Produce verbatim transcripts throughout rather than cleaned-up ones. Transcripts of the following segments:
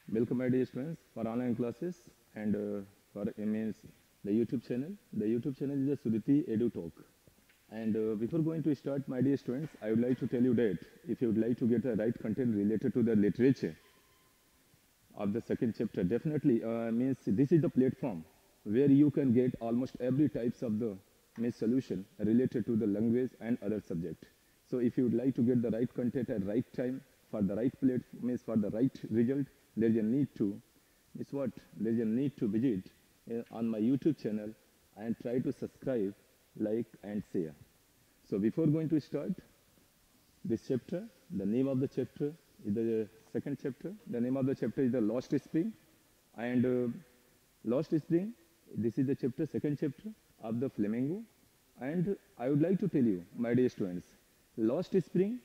Welcome, my dear students, for online classes and uh, for uh, means the YouTube channel. The YouTube channel is a Sudhiti Edu Talk. And uh, before going to start, my dear students, I would like to tell you that if you would like to get the right content related to the literature of the second chapter, definitely uh, means this is the platform where you can get almost every types of the means solution related to the language and other subject. So if you would like to get the right content at right time for the right plate means for the right result, there is a need to is what there is a need to visit uh, on my YouTube channel and try to subscribe, like and share. So before going to start this chapter, the name of the chapter is the second chapter. The name of the chapter is the Lost Spring, and uh, Lost Spring. This is the chapter, second chapter of the Flamingo, and I would like to tell you, my dear students, Lost Spring.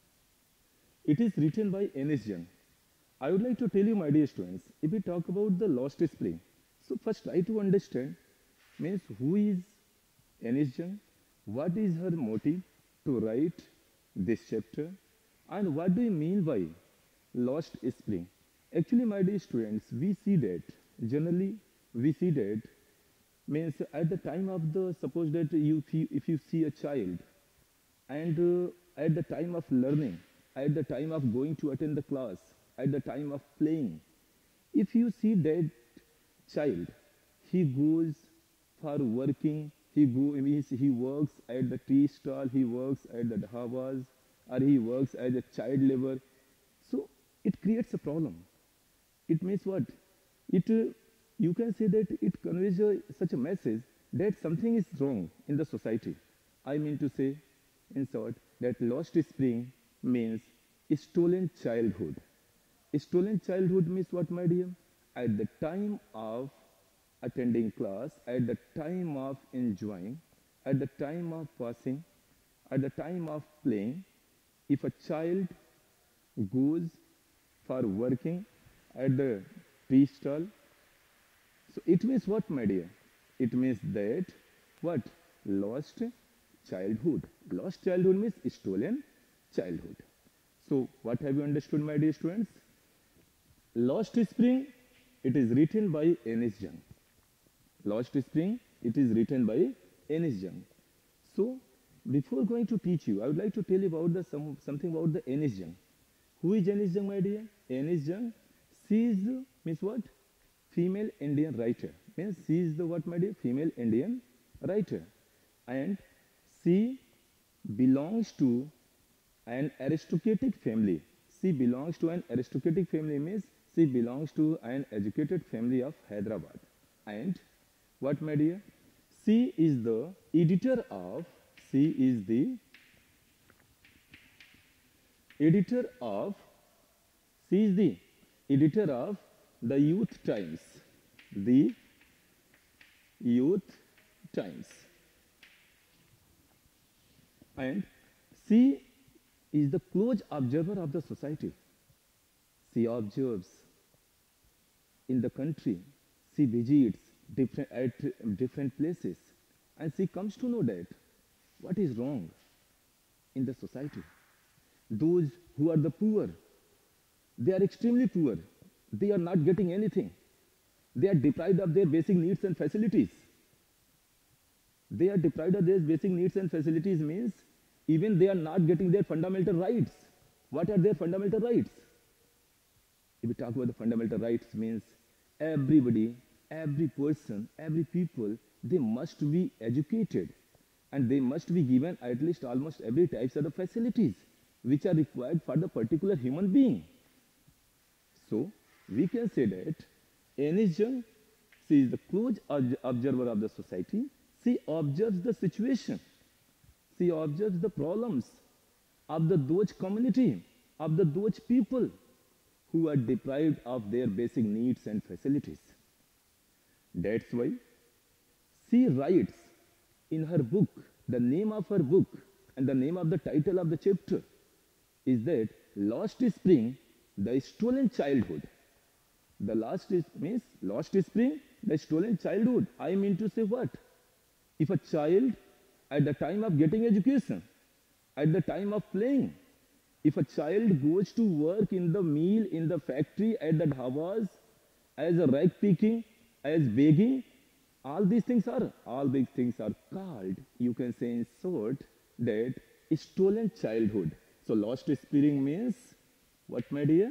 It is written by N S Young. I would like to tell you, my dear students, if we talk about the Lost Spring, so first try to understand means who is N S Young, what is her motive to write this chapter, and what do you mean by Lost Spring. Actually, my dear students, we see that generally we see that means at the time of the suppose that you if you see a child and uh, at the time of learning, at the time of going to attend the class, at the time of playing, if you see that child, he goes for working, he go means he works at the tea stall, he works at the dhabas, or he works as a child labor. So it creates a problem. It means what? It uh, you can say that it conveys a, such a message that something is wrong in the society. I mean to say, in short, that lost spring means stolen childhood. Stolen childhood means what, my dear? At the time of attending class, at the time of enjoying, at the time of passing, at the time of playing, if a child goes for working at the tea stall, so it means what, my dear? It means that what? Lost childhood. Lost childhood means stolen childhood. So what have you understood, my dear students? Lost Spring, it is written by N S Young. Lost Spring, it is written by N S Young. So before going to teach you, I would like to tell you about the some, something about the N S Young. Who is N S Young, my dear? N S Young, she is means what? Female Indian writer. Means she is the what, my dear? Female Indian writer, and she belongs to an aristocratic family. She belongs to an aristocratic family means she belongs to an educated family of Hyderabad. And what, my dear? She is the editor of, she is the editor of, she is the editor of the Youth Times. The Youth Times. And she is the close observer of the society. She observes in the country, she visits different, at different places, and she comes to know that what is wrong in the society. Those who are the poor, they are extremely poor. They are not getting anything. They are deprived of their basic needs and facilities. They are deprived of their basic needs and facilities means even they are not getting their fundamental rights. What are their fundamental rights? If we talk about the fundamental rights means everybody, every person, every people, they must be educated and they must be given at least almost every types of the facilities which are required for the particular human being. So we can say that N S Young, she is the close observer of the society. She observes the situation. She observes the problems of the those community, of the those people who are deprived of their basic needs and facilities. That's why she writes in her book, the name of her book and the name of the title of the chapter is that Lost Spring, the Stolen Childhood. The last is, means Lost Spring, the stolen childhood. I mean to say what? If a child at the time of getting education, at the time of playing, If a child goes to work in the mill, in the factory, at the dhabas, as a rag picking, as begging, all these things are, all these things are called, you can say in short, that stolen childhood. So lost spring means, what my dear?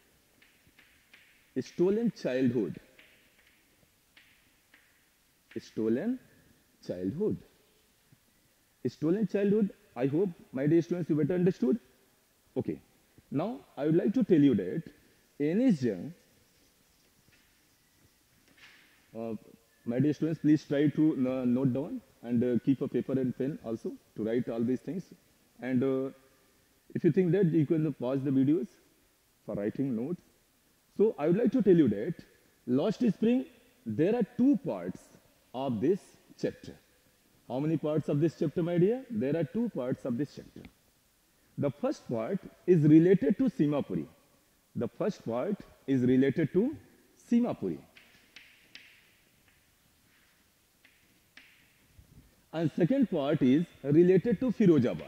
Stolen childhood. Stolen childhood. Stolen childhood, I hope, my dear students, you better understood. Okay. Now, I would like to tell you that any young, uh, my dear students, please try to uh, note down and uh, keep a paper and pen also to write all these things. And uh, if you think that, you can pause the videos for writing notes. So, I would like to tell you that Lost Spring, there are two parts of this chapter. How many parts of this chapter, my dear? There are two parts of this chapter. The first part is related to Simapuri. The first part is related to Simapuri. And second part is related to Firozabad.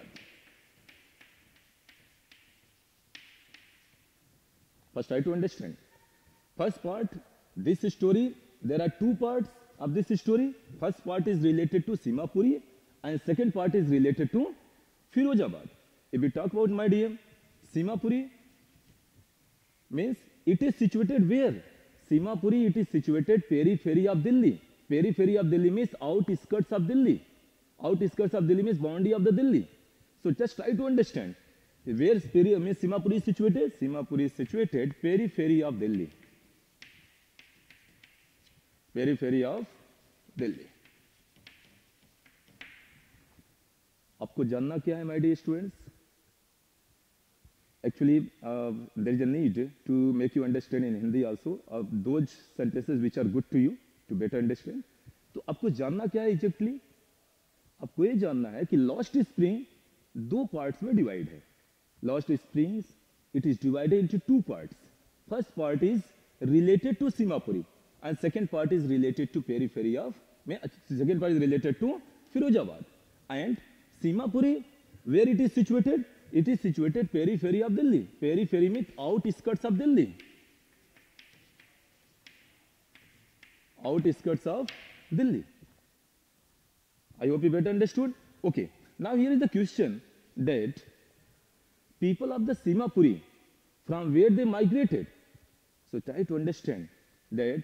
First, try to understand. First part, this story, there are two parts of this story. First part is related to Simapuri and second part is related to Firozabad. If we talk about, my dear, Simapuri means it is situated where? Simapuri, it is situated periphery of Delhi. Periphery of Delhi means outskirts of Delhi. Outskirts of Delhi means boundary of the Delhi. So just try to understand. Where means Simapuri is situated? Simapuri is situated periphery of Delhi. Periphery of Delhi. आपको जानना क्या है, my dear students? Actually, uh, there is a need to make you understand in Hindi also uh, those sentences which are good to you to better understand. तो आपको जानना क्या है exactly? आपको ये जानना है कि Lost Spring दो parts में divide है. Lost Springs, it is divided into two parts. First part is related to Simapuri and second part is related to periphery of, second part is related to Firozabad. And Simapuri, where it is situated? It is situated periphery of Delhi. Periphery means outskirts of Delhi. Outskirts of Delhi. I hope you better understood. Okay. Now here is the question that people of the Simapuri, from where they migrated. So try to understand that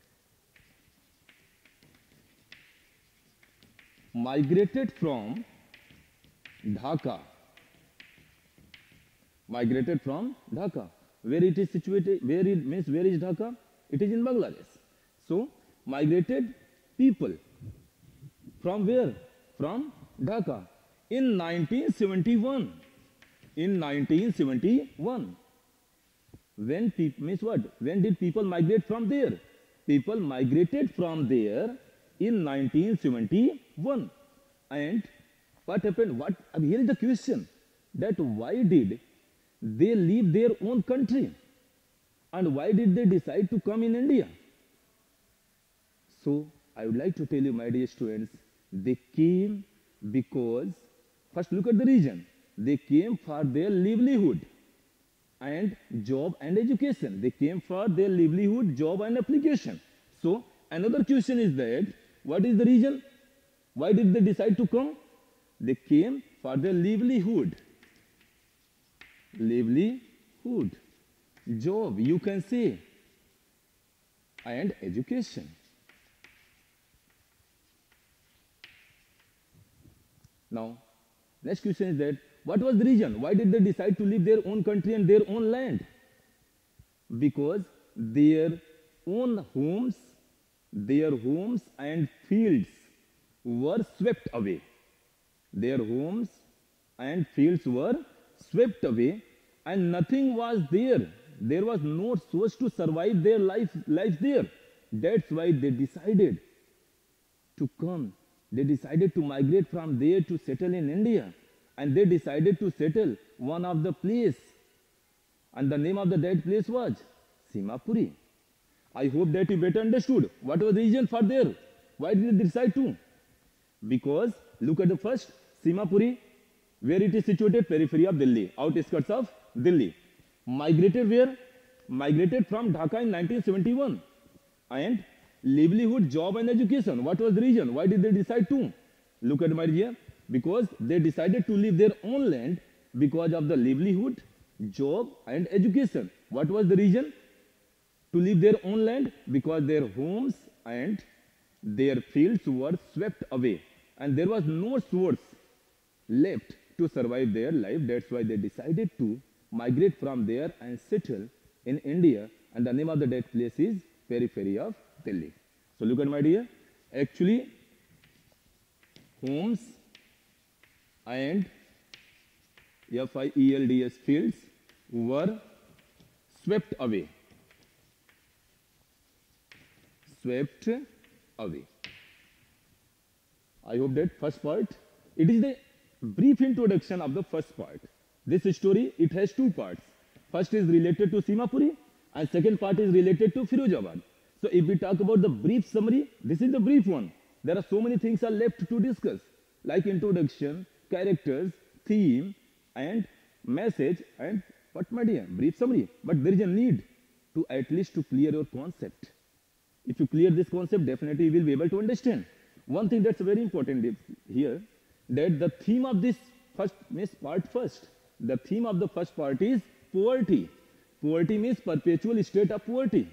migrated from Dhaka. Migrated from Dhaka. Where it is situated, where it means where is Dhaka? It is in Bangladesh. So migrated people from where? From Dhaka in nineteen seventy-one. In nineteen seventy-one. When people, means what? When did people migrate from there? People migrated from there in nineteen seventy-one. And what happened? What? Here is the question, that why did they leave their own country? And why did they decide to come in India? So, I would like to tell you, my dear students, they came because, first look at the reason. They came for their livelihood and job and education. They came for their livelihood, job and application. So, another question is that, what is the reason? Why did they decide to come? They came for their livelihood. Livelihood. Job, you can say, and education. Now, next question is that, what was the reason? Why did they decide to leave their own country and their own land? Because their own homes, their homes and fields were swept away. Their homes and fields were swept away and nothing was there. There was no source to survive their life, life there. That's why they decided to come. They decided to migrate from there to settle in India. And they decided to settle one of the place. And the name of the that place was Simapuri. I hope that you better understood. What was the reason for there? Why did they decide to? Because, look at the first, Simapuri. where it is situated, periphery of Delhi, outskirts of Delhi. Migrated where? Migrated from Dhaka in nineteen seventy-one. And livelihood, job and education. What was the reason? Why did they decide to? Look at my dear. Because they decided to leave their own land because of the livelihood, job and education. What was the reason to leave their own land? Because their homes and their fields were swept away and there was no source left to survive their life. That's why they decided to migrate from there and settle in India, and the name of the that place is periphery of Delhi. So look at my dear, actually homes and F I E L D S fields were swept away. Swept away. I hope that first part, it is the brief introduction of the first part. This story, it has two parts. First is related to Simapuri and second part is related to Firozabad. So if we talk about the brief summary, this is the brief one. There are so many things are left to discuss, like introduction, characters, theme, and message, and what my dear, brief summary. But there is a need to at least to clear your concept. If you clear this concept, definitely you will be able to understand. One thing that's very important here, that the theme of this first means part first. The theme of the first part is poverty. Poverty means perpetual state of poverty.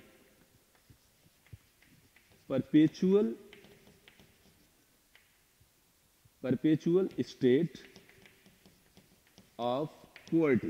Perpetual, perpetual state of poverty.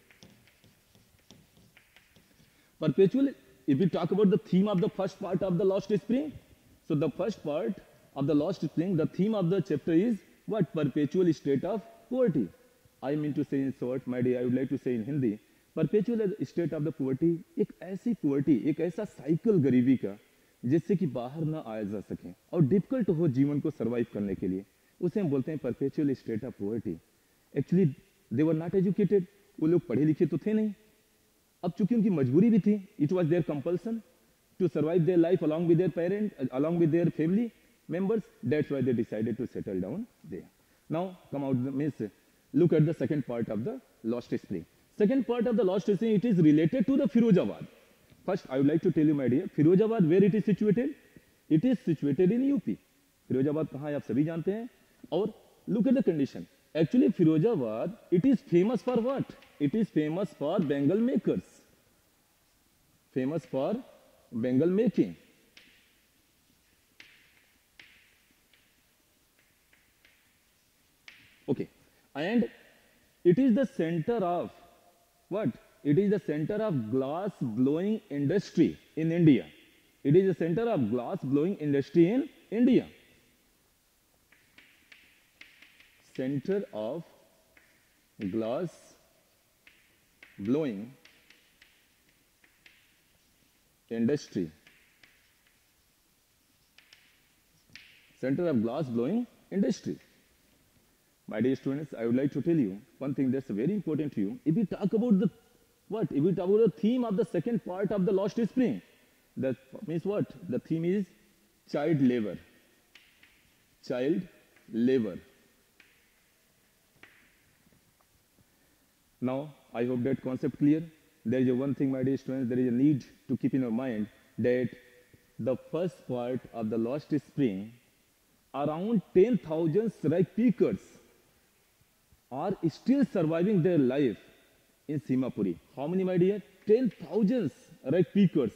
Perpetual, if we talk about the theme of the first part of the Lost Spring, so the first part of the Lost Spring, the theme of the chapter is what? Perpetual state of poverty. I mean to say in short, my dear, I would like to say in Hindi, perpetual state of the poverty, एक ऐसी poverty, एक ऐसा cycle गरीबी का, जिससे कि बाहर ना आया जा सके और difficult हो जीवन को survive करने के लिए, उसे हम बोलते हैं perpetual state of poverty. Actually, they were not educated, वो लोग पढ़े लिखे तो थे नहीं. अब चूंकि उनकी मजबूरी भी थी, it was their compulsion to survive their life along with their parents, along with their family members. That's why they decided to settle down there. Now, come out, means, look at the second part of the Lost Spring. Second part of the Lost Spring, it is related to the Firozabad. First, I would like to tell you, my dear, Firozabad, where it is situated? It is situated in U P. Firozabad कहाँ है आप सभी जानते हैं? और look at the condition. Actually, Firozabad, it is famous for what? It is famous for bangle makers. Famous for bangle making. Okay, and it is the center of what? It is the center of glass blowing industry in India. It is the center of glass blowing industry in India. Center of glass blowing industry. Center of glass blowing industry. My dear students, I would like to tell you one thing that's very important to you. If we talk about the what? If we talk about the theme of the second part of the Lost Spring, that means what? The theme is child labor. Child labor. Now, I hope that concept clear. There is a one thing, my dear students, there is a need to keep in your mind that the first part of the Lost Spring, around ten thousand rice pickers are still surviving their life in Simapuri. How many, my dear? ten thousand rice pickers.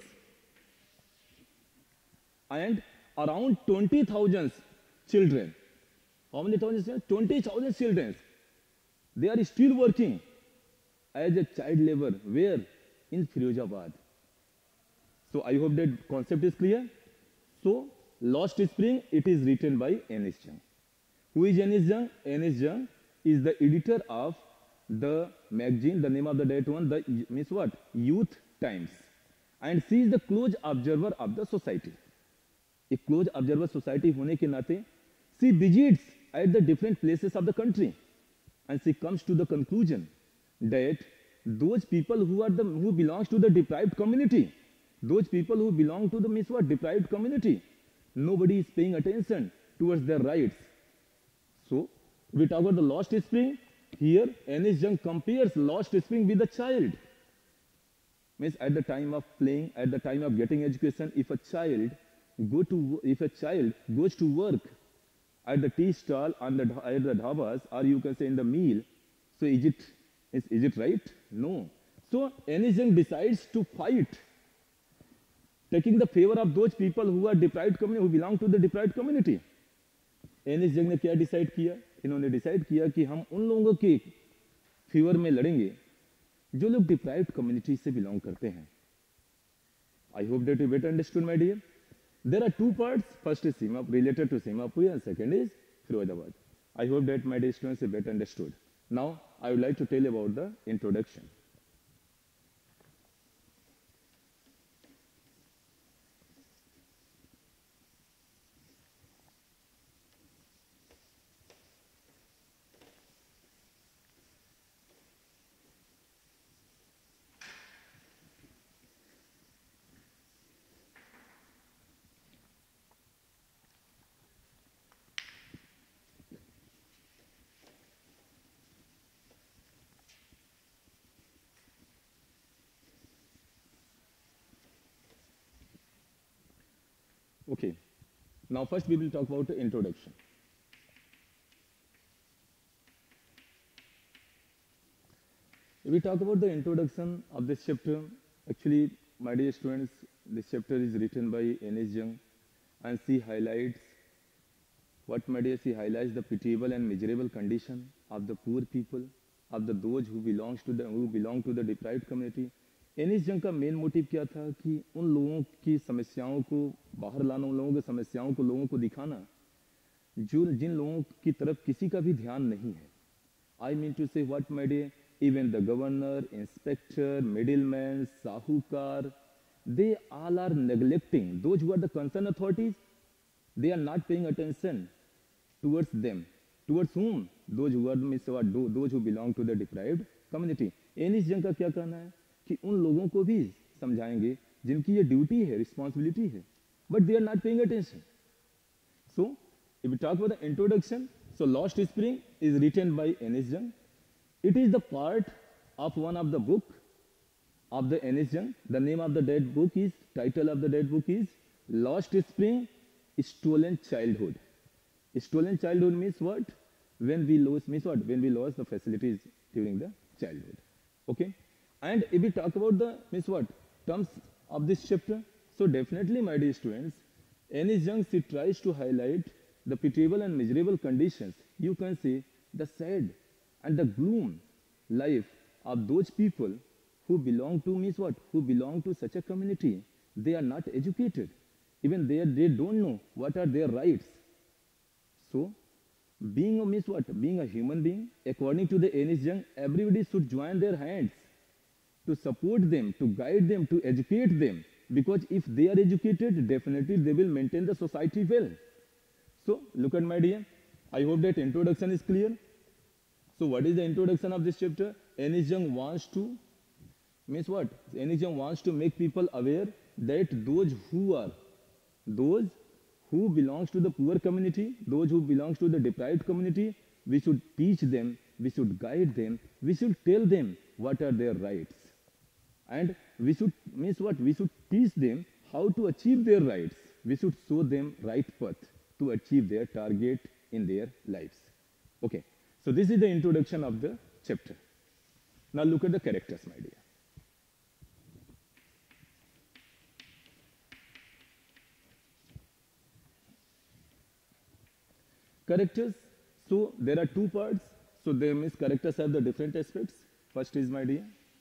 And around twenty thousand children. How many thousand? twenty thousand children. They are still working as a child labor. Where? In Firozabad. So I hope that concept is clear. So Lost Spring, it is written by N S Jung. Who is N S Jung? N S Jung is the editor of the magazine, the name of the date one, the means what? Youth Times. And she is the close observer of the society. A close observer society होने के नाते, she visits at the different places of the country, and she comes to the conclusion that those people who are the who belongs to the deprived community, those people who belong to the means what? Deprived community, nobody is paying attention towards their rights. So we talk about the Lost Spring. Here, Ernest Young compares lost spring with a child. Means at the time of playing, at the time of getting education, if a child go to, if a child goes to work at the tea stall, on the, at the dhabas, or you can say in the meal, so is it, is, is it right? No. So Ernest Young decides to fight, taking the favor of those people who are deprived community, who belong to the deprived community. Ernest Young ने क्या decide किया? इन्होंने decide किया कि हम उन लोगों के फेवर में लड़ेंगे जो लोग डिप्राइव्ड कम्युनिटी से बिलोंग करते हैं. I hope that you better understood my dear. There are two parts. First is Seema related to Seemapuri and second is Firozabad. I hope that my dear students you better understood. Now I would like to tell about the introduction. Okay, now first we will talk about the introduction. If we talk about the introduction of this chapter, actually, my dear students, this chapter is written by Ernest Young, and she highlights what, my dear, she highlights the pitiable and miserable condition of the poor people, of the those who belongs to the who belong to the deprived community. Anees Jung का main motive क्या था कि उन लोगों की समस्याओं को बाहर लाना, उन लोगों की समस्याओं को लोगों को दिखाना जो जिन लोगों की तरफ किसी का भी ध्यान नहीं है. I mean to say what my dear, even the governor, inspector, middleman, sahukar, they all are neglecting those who are the concern authorities. They are not paying attention towards them. Towards whom? Those who are means those who belong to the deprived community. Anees Jung का क्या कहना है कि उन लोगों को भी समझाएंगे जिनकी ये ड्यूटी है, रिस्पॉन्सिबिलिटी है, but they are not paying attention. So if we talk about the introduction, so Lost Spring is written by Anees Jung. It is the part of one of the book of the Anees Jung. The name of the dead book is, title of the dead book is Lost Spring, stolen childhood. Stolen childhood means what? When we lose, means what? When we lost the facilities during the childhood. Okay. And if we talk about the means what terms of this chapter, so definitely, my dear students, Ernest Young, she tries to highlight the pitiable and miserable conditions. You can see the sad and the gloom life of those people who belong to means what? Who belong to such a community. They are not educated. Even they they don't know what are their rights. So being a means what? Being a human being, according to the Ernest Young, everybody should join their hands to support them, to guide them, to educate them. Because if they are educated, definitely they will maintain the society well. So, look at my dear. I hope that introduction is clear. So, what is the introduction of this chapter? Ernest Young wants to, means what? Ernest Young wants to make people aware that those who are, those who belongs to the poor community, those who belongs to the deprived community, we should teach them, we should guide them, we should tell them what are their rights. And we should, means what? We should teach them how to achieve their rights. We should show them right path to achieve their target in their lives. Okay. So this is the introduction of the chapter. Now look at the characters, my dear. Characters, so there are two parts. So they means characters have the different aspects. First is, my dear.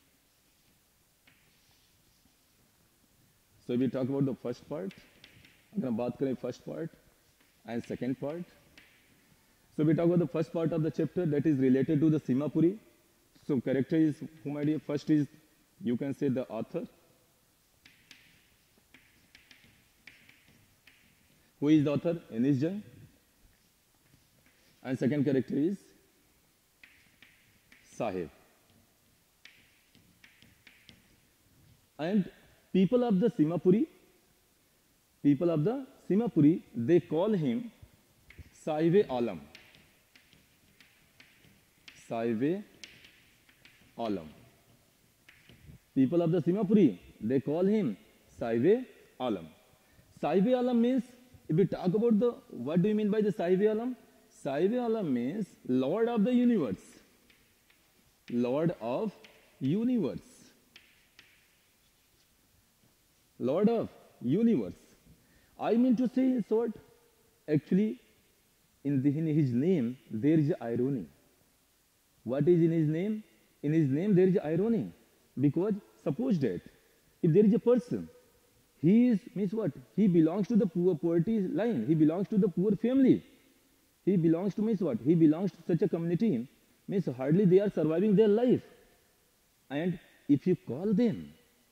So we talk about the first part. अगर हम बात करें first part and second part. So we talk about the first part of the chapter that is related to the Simapuri. So character is, who, my dear? First is, you can say, the author. Who is the author? Ernest Young. And second character is Sahib. And people of the Simapuri, people of the Simapuri, they call him Sahib-e-Alam. Saive Alam. People of the Simapuri, they call him Saive Alam. Saive Alam means, if we talk about the, what do you mean by the Saive Alam? Saive Alam means Lord of the universe. Lord of universe. Lord of universe. I mean to say, in short, actually, in, the, in his name, there is irony. What is in his name? In his name, there is irony. Because suppose that if there is a person, he is, means what? He belongs to the poor poverty line. He belongs to the poor family. He belongs to, means what? He belongs to such a community, means hardly they are surviving their life. And if you call them,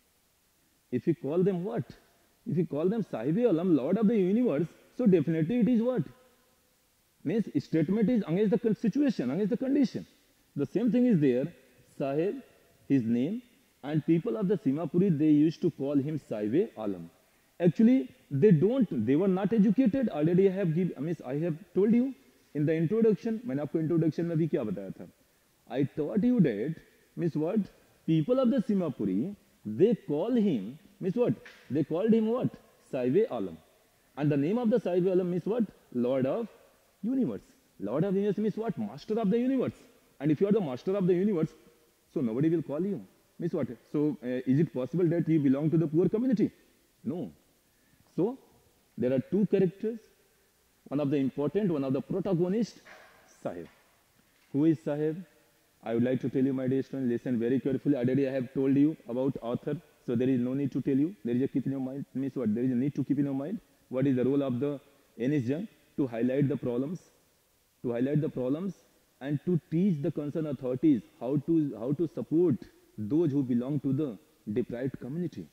if you call them what? If you call them Saive Alam, Lord of the universe, so definitely it is what? Means statement is against the situation, against the condition. The same thing is there. Sahib, his name, and people of the Simapuri, they used to call him Saive Alam. Actually, they don't, they were not educated. Already I have give, I mean, I have told you in the introduction, मैंने आपको introduction में भी क्या बताया था? I taught you that, means what? People of the Simapuri, they call him, means what? They called him what? Saive Alam. And the name of the Saive Alam means what? Lord of universe. Lord of the universe means what? Master of the universe. And if you are the master of the universe, so nobody will call you. Means what? So uh, is it possible that you belong to the poor community? No. So there are two characters. One of the important, one of the protagonist, Sahib. Who is Sahib? I would like to tell you, my dear students, listen very carefully. Already I have told you about author, so there is no need to tell you. There is a keep in your mind. Means what? There is a need to keep in your mind. What is the role of the N S Jung? To highlight the problems, to highlight the problems, and to teach the concerned authorities how to how to support those who belong to the deprived community.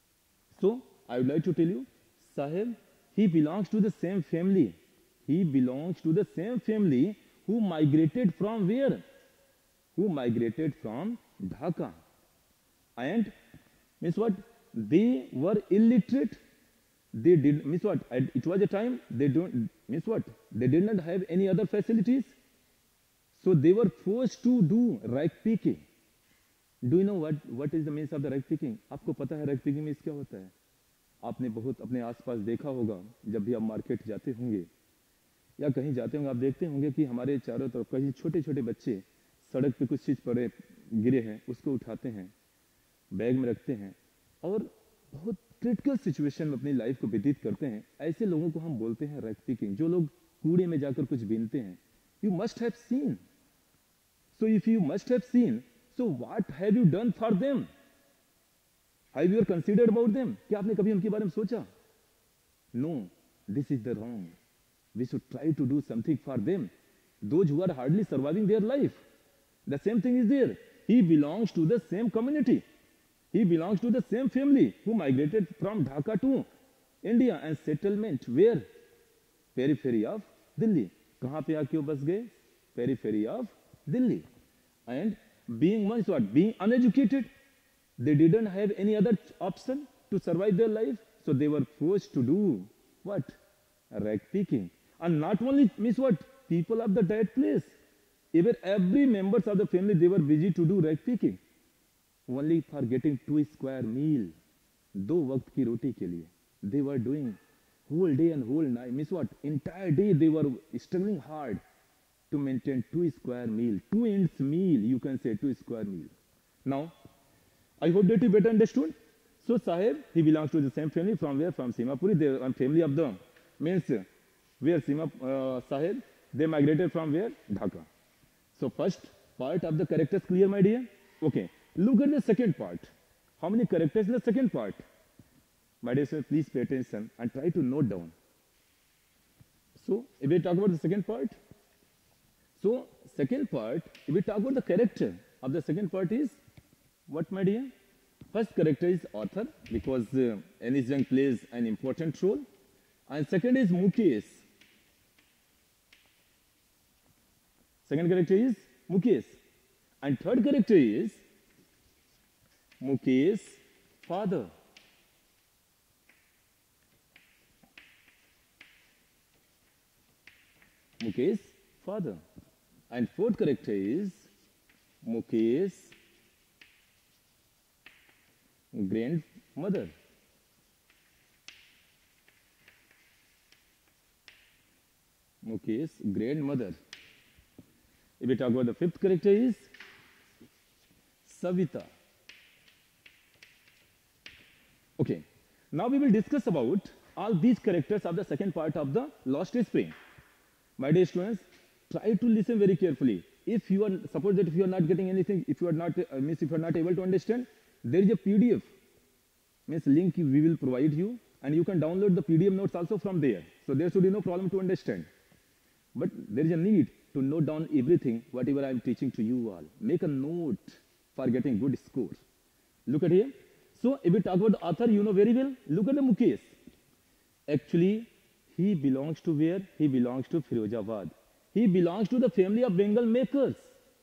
So I would like to tell you, Sahib, he belongs to the same family. He belongs to the same family who migrated from where? Who migrated from Dhaka. And means what? They were illiterate. They did, means what? It was a time they don't, means what? They did not have any other facilities. So they were forced to do rag picking. Do you know what, what is the means of the rag picking? आपको पता है rag picking means क्या होता है? आपने बहुत अपने आसपास देखा होगा, जब भी आप मार्केट जाते होंगे या कहीं जाते होंगे, आप देखते होंगे कि हमारे चारों तरफ कहीं छोटे छोटे बच्चे सड़क पे कुछ चीज़ पड़े गिरे हैं, उसको उठाते हैं, बैग में रखते हैं और बहुत क्रिटिकल सिचुएशन में अपनी लाइफ को व्यतीत करते हैं. ऐसे लोगों को हम बोलते हैं रैग पिकिंग, जो लोग कूड़े में जाकर कुछ बीनते हैं. You must have seen. So if you must have seen, so what have you done for them? Have you considered about them? क्या आपने कभी उनके बारे में सोचा? No, this is the wrong. We should try to do something for them, those who are hardly surviving their life. The same thing is there. He belongs to the same community. He belongs to the same family who migrated from Dhaka to India and settlement where? Periphery of Delhi. कहाँ पे आके वो बस गए? Periphery of Delhi. And being once what? Being uneducated, they didn't have any other option to survive their life, so they were forced to do what? Rag picking. And not only means what? People of the that place, even every members of the family, they were busy to do rag picking. Only for getting two square meal, दो वक्त की रोटी के लिए. They were doing whole day and whole night. Means what? Entire day they were struggling hard to maintain two square meal, two ends meal. You can say two square meal. Now, I hope that you better understood. So Sahib, he belongs to the same family from where? From Simapuri. They are family of the means where Sima uh, Sahib. They migrated from where? Dhaka. So first part of the characters clear, my dear. Okay. Look at the second part. How many characters in the second part? My dear sir, please pay attention and try to note down. So, if we talk about the second part, so second part, if we talk about the character of the second part is, what my dear? First character is author, because uh, N S Jung plays an important role. And second is Mukesh. Second character is Mukesh. And third character is Mukesh's father. Mukesh's father. And fourth character is Mukesh grandmother. Mukesh grandmother. If we talk about the fifth character is Savita. Okay. Now we will discuss about all these characters of the second part of the Lost Spring. My dear students, try to listen very carefully. If you are, suppose that if you are not getting anything, if you are not, uh, means if you are not able to understand, there is a P D F, means link we will provide you, and you can download the P D F notes also from there. So there should be no problem to understand. But there is a need to note down everything, whatever I am teaching to you all. Make a note for getting good score. Look at here. So if we talk about the author, you know very well. Look at the Mukesh. Actually, he belongs to where? He belongs to Firozabad. He belongs to the family of Bengal makers.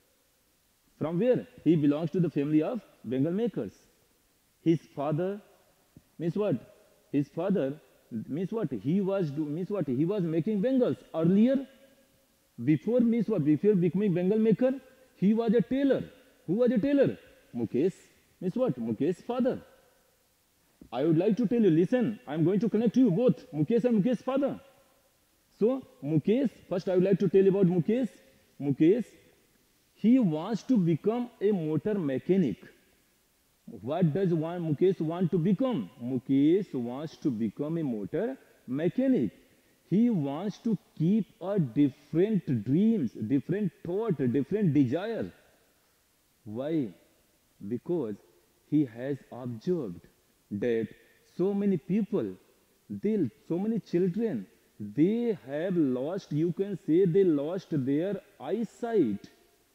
From where? He belongs to the family of Bengal makers. His father means what? His father means what? He was do, means what? He was making bangles earlier. Before means what? Before becoming Bengal maker, he was a tailor. Who was a tailor? Mukesh means what? Mukesh's father. I would like to tell you, listen, I am going to connect you both, Mukesh and Mukesh's father. So, Mukesh, first I would like to tell you about Mukesh. Mukesh, he wants to become a motor mechanic. What does one, Mukesh want to become? Mukesh wants to become a motor mechanic. He wants to keep a different dreams, different thought, different desire. Why? Because he has observed that so many people, they, so many children, they have lost, you can say they lost their eyesight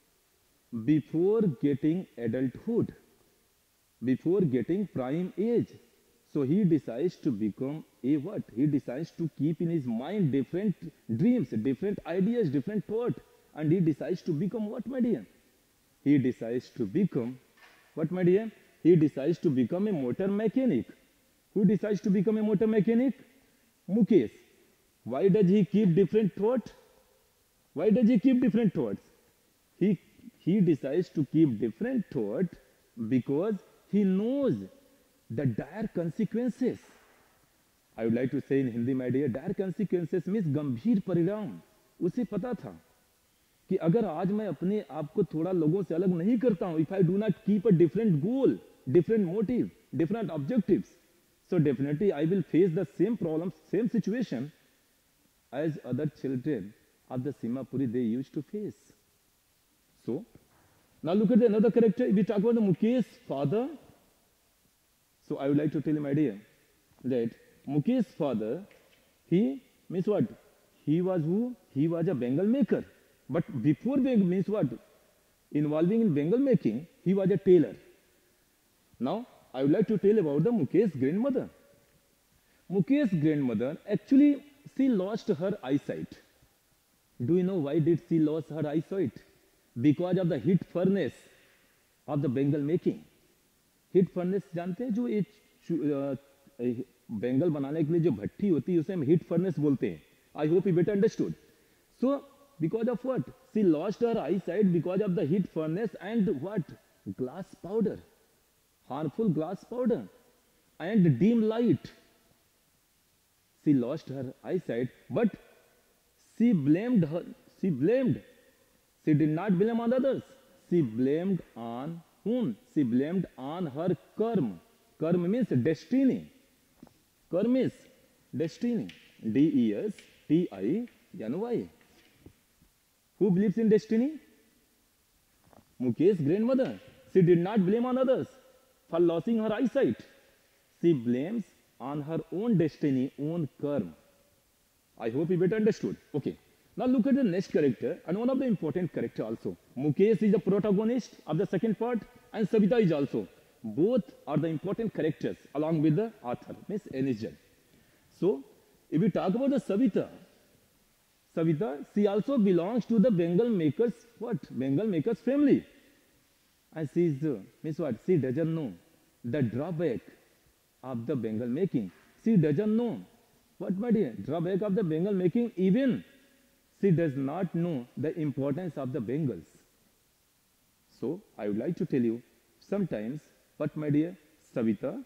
before getting adulthood, before getting prime age. So he decides to become a what? He decides to keep in his mind different dreams, different ideas, different thought. And he decides to become what, my dear? He decides to become, what, my dear? He decides to become a motor mechanic. Who decides to become a motor mechanic? Mukesh. Why does he keep different thoughts? Why does he keep different thoughts? He, he decides to keep different thought because he knows the dire consequences. I would like to say in Hindi, my dear, dire consequences means गंभीर परिणाम. उसे पता था कि अगर आज मैं अपने आप को थोड़ा लोगों से अलग नहीं करता हूं, if I do not keep a different goal, different motive, different objectives, so definitely I will face the same problems, same situation as other children of the Simapuri they used to face. So, now look at the another character. We talk about the Mukesh's father. So I would like to tell you, my dear, that Mukesh's father, he means what? He was who? He was a Bengal maker. But before being means what? Involving in Bengal making, he was a tailor. Now, I would like to tell about the Mukesh's grandmother. Mukesh's grandmother, actually, she lost her eyesight. Do you know why did she lose her eyesight? Because of the heat furnace of the Bengal making. Heat furnace जानते हैं जो एक बेंगल बनाने के लिए जो भट्टी होती है उसे हम heat furnace बोलते हैं. I hope you better understood. So because of what? She lost her eyesight because of the heat furnace and what? Glass powder, harmful glass powder and dim light. She lost her eyesight, but she blamed her. She blamed. She did not blame on others. She blamed on whom? She blamed on her karma. Karma means destiny. Karma is destiny. D E S T I N Y. Who believes in destiny? Mukesh's grandmother. She did not blame on others for losing her eyesight. She blames on her own destiny, own karma. I hope you better understood. Okay. Now look at the next character and one of the important character also. Mukesh is the protagonist of the second part and Savita is also. Both are the important characters along with the author, Miss Enijan. So, if we talk about the Savita, Savita, she also belongs to the Bengal makers, what? Bengal makers family. And she is, uh, Miss what? She doesn't know the drawback of the Bengal making. She doesn't know, what my dear? Drawback of the Bengal making, even she does not know the importance of the Bengals. So I would like to tell you sometimes what my dear Savita,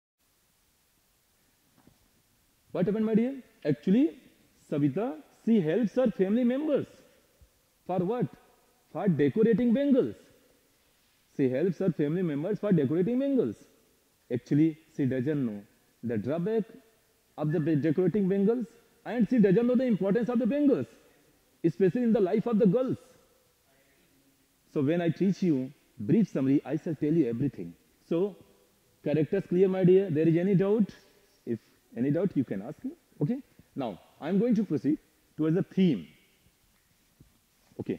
what happened my dear? Actually, Savita, she helps her family members. For what? For decorating bangles. She helps her family members for decorating bangles. Actually, she doesn't know the drawback of the decorating bangles, and she doesn't know the importance of the bangles, especially in the life of the girls. So when I teach you brief summary, I shall tell you everything. So, characters clear, my dear? There is any doubt? If any doubt, you can ask me. Okay? Now, I am going to proceed towards the theme. Okay.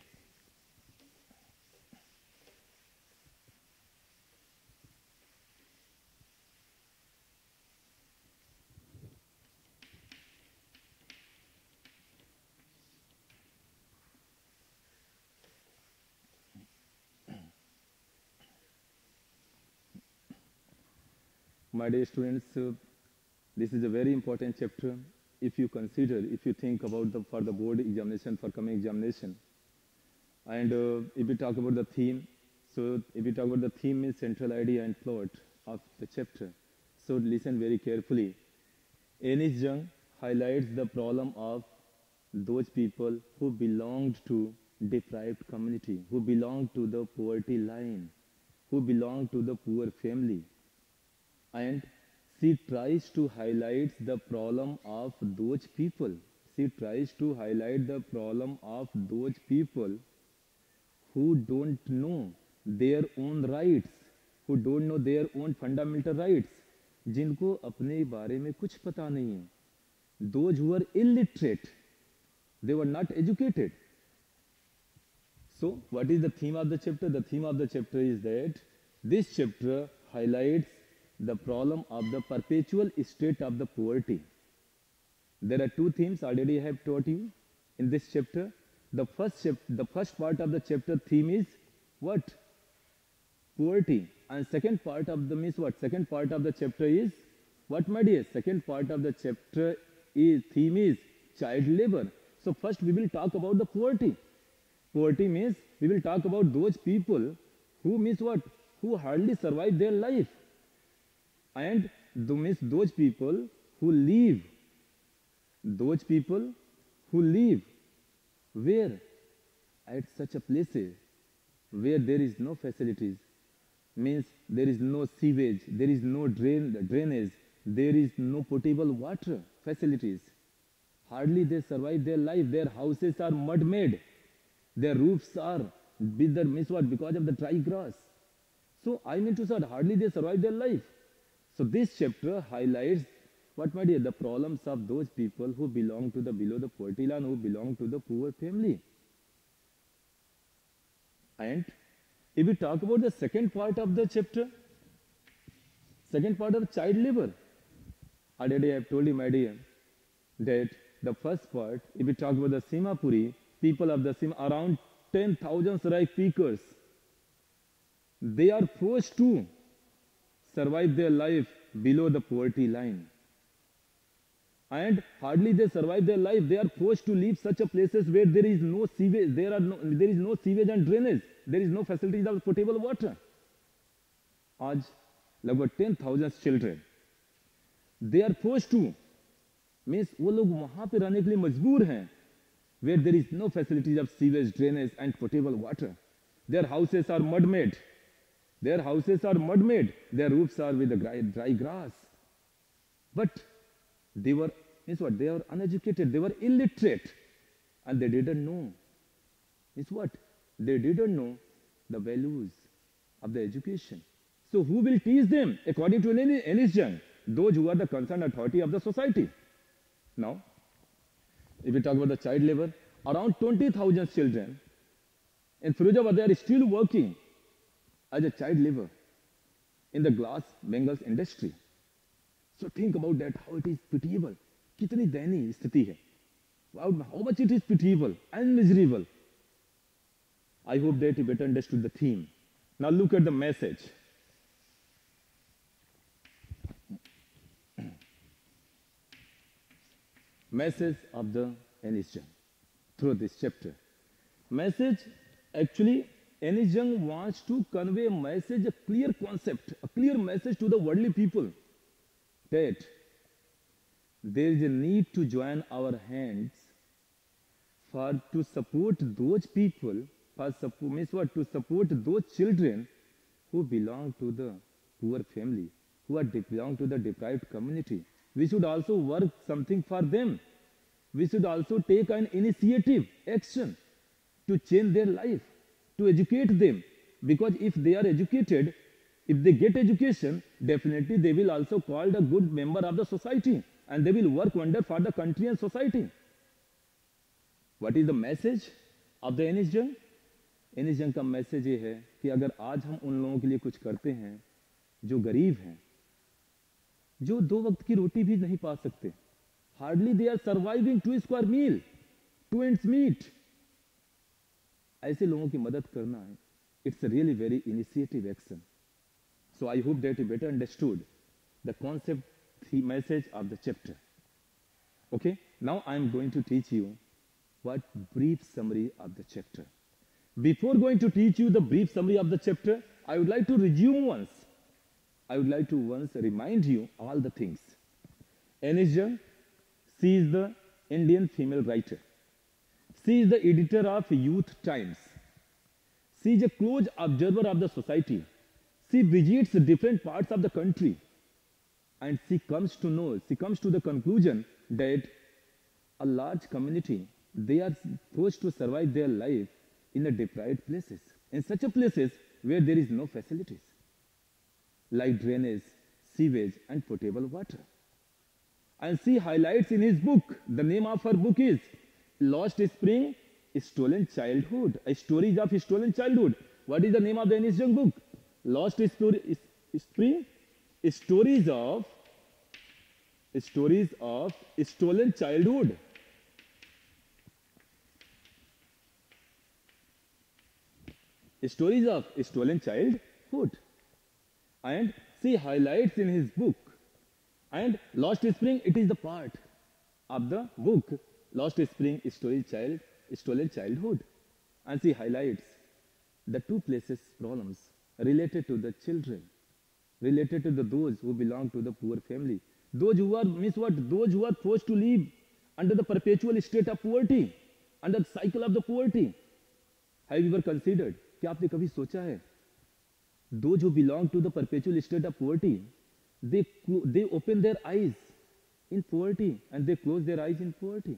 My dear students, uh, this is a very important chapter. If you consider, if you think about the for the board examination, for coming examination, and uh, if we talk about the theme, so if we talk about the theme is central idea and plot of the chapter. So listen very carefully. Ennis Jung highlights the problem of those people who belonged to deprived community, who belonged to the poverty line, who belonged to the poor family. And she tries to highlight the problem of those people. She tries to highlight the problem of those people who don't know their own rights, who don't know their own fundamental rights, जिनको अपने बारे में कुछ पता नहीं है. Those who are illiterate, they were not educated. So, what is the theme of the chapter? The theme of the chapter is that this chapter highlights the problem of the perpetual state of the poverty. There are two themes already I have taught you in this chapter. The first, chap the first part of the chapter theme is what? Poverty. And second part of the means what? Second part of the chapter is what, my dear? Second part of the chapter is theme is child labor. So first we will talk about the poverty. Poverty means we will talk about those people who means what? Who hardly survive their life. And the means those people who live, those people who live where? At such a places where there is no facilities, means there is no sewage, there is no drain, drainage, there is no potable water facilities. Hardly they survive their life. Their houses are mud made. Their roofs are with the means what? Because of the dry grass. So I mean to say hardly they survive their life. So this chapter highlights what, my dear? The problems of those people who belong to the below the poverty line, who belong to the poor family. And if we talk about the second part of the chapter, second part of child labor, already I have told you, my dear, that the first part, if we talk about the Simapuri, people of the Sima, around ten thousand rice pickers, they are forced to survive their life below the poverty line. And hardly they survive their life, they are forced to leave such a places where there is no sewage, there are no, there is no sewage and drainage, there is no facilities of potable water. आज लगभग ten thousand children, they are forced to, means वो लोग वहाँ पे रहने के लिए मजबूर हैं, where there is no facilities of sewage, drainage and potable water. Their houses are mud made. Their houses are mud made. Their roofs are with the dry, dry grass. But they were, means what? They were uneducated. They were illiterate. And they didn't know. Means what? They didn't know the values of the education. So who will teach them? According to Ennis Jung, those who are the concerned authority of the society. Now, if we talk about the child labor, around twenty thousand children in Firozabad, they are still working as a child labor in the glass bangles industry. So think about that, how it is pitiable. कितनी दयनीय स्थिति है. How much it is pitiable and miserable. I hope that you better understood the theme. Now look at the message. Message of the Ennis Jung through this chapter. Message actually N S Jung wants to convey a message, a clear concept, a clear message to the worldly people that there is a need to join our hands for to support those people, for support, means what? To support those children who belong to the poor family, who are belong to the deprived community. We should also work something for them. We should also take an initiative, action to change their life, to educate them. Because if they are educated, if they get education, definitely they will also called a good member of the society and they will work wonder for the country and society. What is the message of the N S Jung? N S Jung का message ये है कि अगर आज हम उन लोगों के लिए कुछ करते हैं जो गरीब हैं, जो दो वक्त की रोटी भी नहीं पा सकते, hardly they are surviving two square meal, to ends meet, ऐसे लोगों की मदद करना है. It's really very initiative action. So I hope that you better understood the concept, the message of the chapter. Okay, now I am going to teach you what brief summary of the chapter. Before going to teach you the brief summary of the chapter, I would like to resume once. I would like to once remind you all the things. N S Jung, she is the Indian female writer. She is the editor of Youth Times. She is a close observer of the society. She visits different parts of the country. And she comes to know, she comes to the conclusion that a large community, they are forced to survive their life in a deprived places, in such a places where there is no facilities, like drainage, sewage, and potable water. And she highlights in his book, the name of her book is Lost Spring, Stolen Childhood, a stories of stolen childhood. What is the name of the N S Jung book? Lost Spring, Stories of Stories of Stolen Childhood. Stories of Stolen Childhood. And she highlights in his book. And Lost Spring, it is the part of the book. Lost Spring, Story Child, Stolen Childhood. And she highlights the two places problems related to the children, related to the those who belong to the poor family, those who are means what those who are forced to live under the perpetual state of poverty, under the cycle of the poverty. Have you ever considered, क्या आपने कभी सोचा है, those who belong to the perpetual state of poverty, they they open their eyes in poverty and they close their eyes in poverty.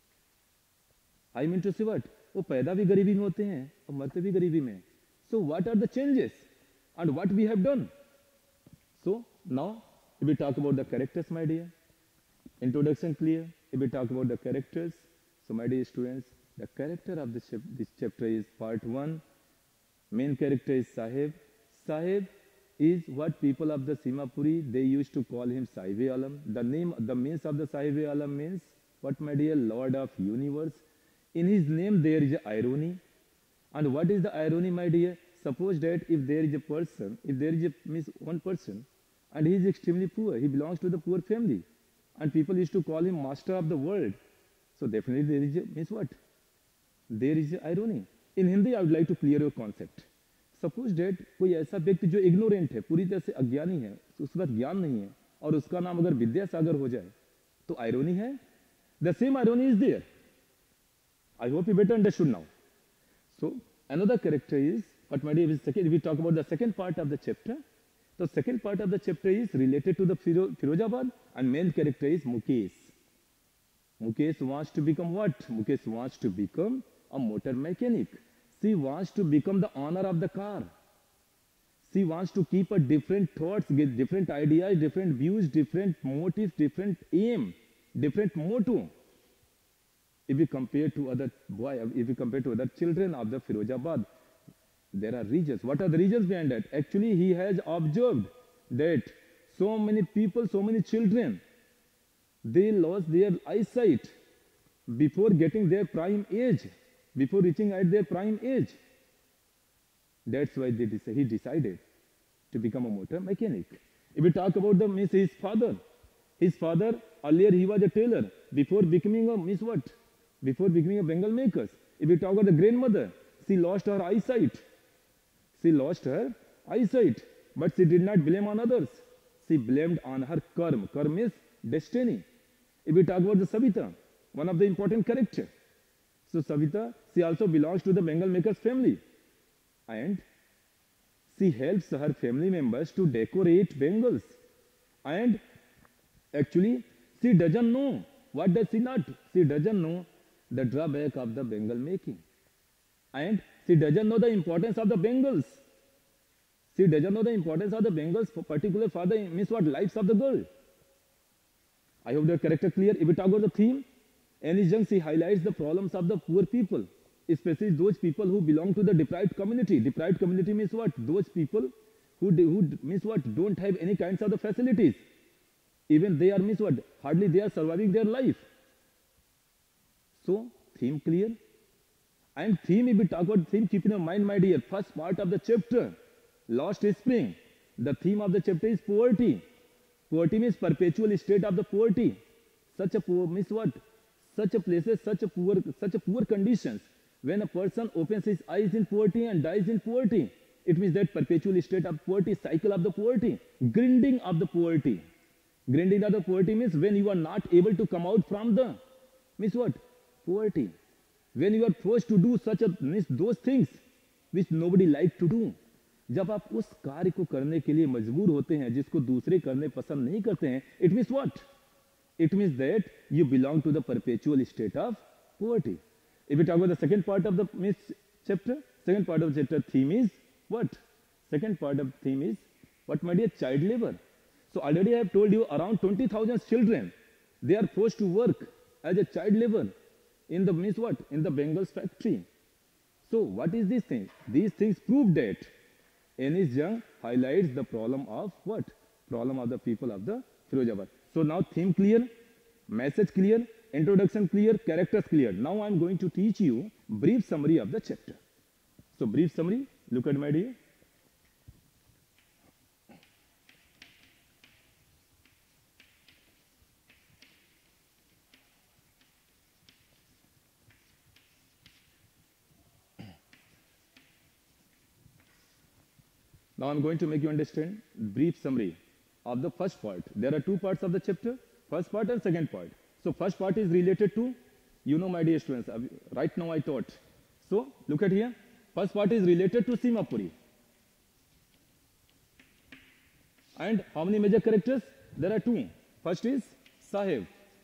I mean to say what, वो पैदा भी गरीबी में होते हैं और मरते भी गरीबी में. So what are the changes and what we have done? So now, if we talk about the characters, my dear, introduction clear. If we talk about the characters, so my dear students, the character of this, chap this chapter is part one. Main character is Sahib. Sahib is what people of the Simapuri, they used to call him Sahib-e Alam. The name, the means of the Sahib-e Alam means what, my dear, Lord of Universe. In his name there is irony. And what is the irony, my dear? Suppose that if there is a person, if there is a means one person, and he is extremely poor, he belongs to the poor family, and people used to call him master of the world. So definitely there is a, means what? There is a irony. In Hindi, I would like to clear your concept. Suppose that कोई ऐसा व्यक्ति जो ignorant है, पूरी तरह से अज्ञानी है, उसके पास ज्ञान नहीं है, और उसका नाम अगर विद्यासागर हो जाए, तो irony है. The same irony is there. I hope you better understood now. So another character is, what my dear, if we talk about the second part of the chapter, the second part of the chapter is related to the Firo Firozabad, and main character is Mukesh. Mukesh wants to become what? Mukesh wants to become a motor mechanic. She wants to become the owner of the car. She wants to keep a different thoughts, get different ideas, different views, different motives, different aim, different motto. If we compare to other boy, if we compare to other children of the Firozabad, there are reasons. What are the reasons behind that? Actually, he has observed that so many people, so many children, they lost their eyesight before getting their prime age, before reaching at their prime age. That's why they dec he decided to become a motor mechanic. If we talk about the means his father, his father, earlier he was a tailor, before becoming a means what? Before becoming a Bengal maker. If we talk about the grandmother, she lost her eyesight She lost her eyesight, but she did not blame on others. She blamed on her karma. Karma is destiny. If we talk about the Savita, one of the important character. So Savita, she also belongs to the Bengal maker's family. And she helps her family members to decorate Bengals. And actually, she doesn't know. What does she not? She doesn't know the drawback of the Bengal making. And she doesn't know the importance of the Bengals. She doesn't know the importance of the Bengals, for particular for the means what lives of the girl. I hope the character clear. If we talk about the theme, Annie Jung, she highlights the problems of the poor people, especially those people who belong to the deprived community. Deprived community means what? Those people who, who means what? Don't have any kinds of the facilities. Even they are means what? Hardly they are surviving their life. So, theme clear. And theme, if we talk about theme, keep in mind, my dear, first part of the chapter, Lost Spring. The theme of the chapter is poverty. Poverty means perpetual state of the poverty. Such a poor means what? Such a places, such a poor, such a poor conditions. When a person opens his eyes in poverty and dies in poverty, it means that perpetual state of poverty, cycle of the poverty, grinding of the poverty. Grinding of the poverty means when you are not able to come out from the, means what? Poverty. When you are forced to do such a, means those things which nobody like to do. जब आप उस कार्य को करने के लिए मजबूर होते हैं जिसको दूसरे करने पसंद नहीं करते हैं, it means what? It means that you belong to the perpetual state of poverty. If we talk about the second part of the means chapter, second part of the chapter theme is what? Second part of theme is what, my dear? Child labor. So already I have told you around twenty thousand children, they are forced to work as a child labor in the means what? In the Bengals factory. So what is this thing? These things prove that Anis Jung highlights the problem of what? Problem of the people of the Firozabad. So now theme clear, message clear, introduction clear, characters clear. Now I am going to teach you brief summary of the chapter. So brief summary, look at my dear. Now I am going to make you understand brief summary of the first part. There are two parts of the chapter, first part and second part. So first part is related to, you know my dear students, right now I taught. So look at here, first part is related to Simapuri. And how many major characters? There are two. First is Sahib.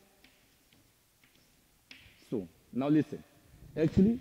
So now listen. Actually,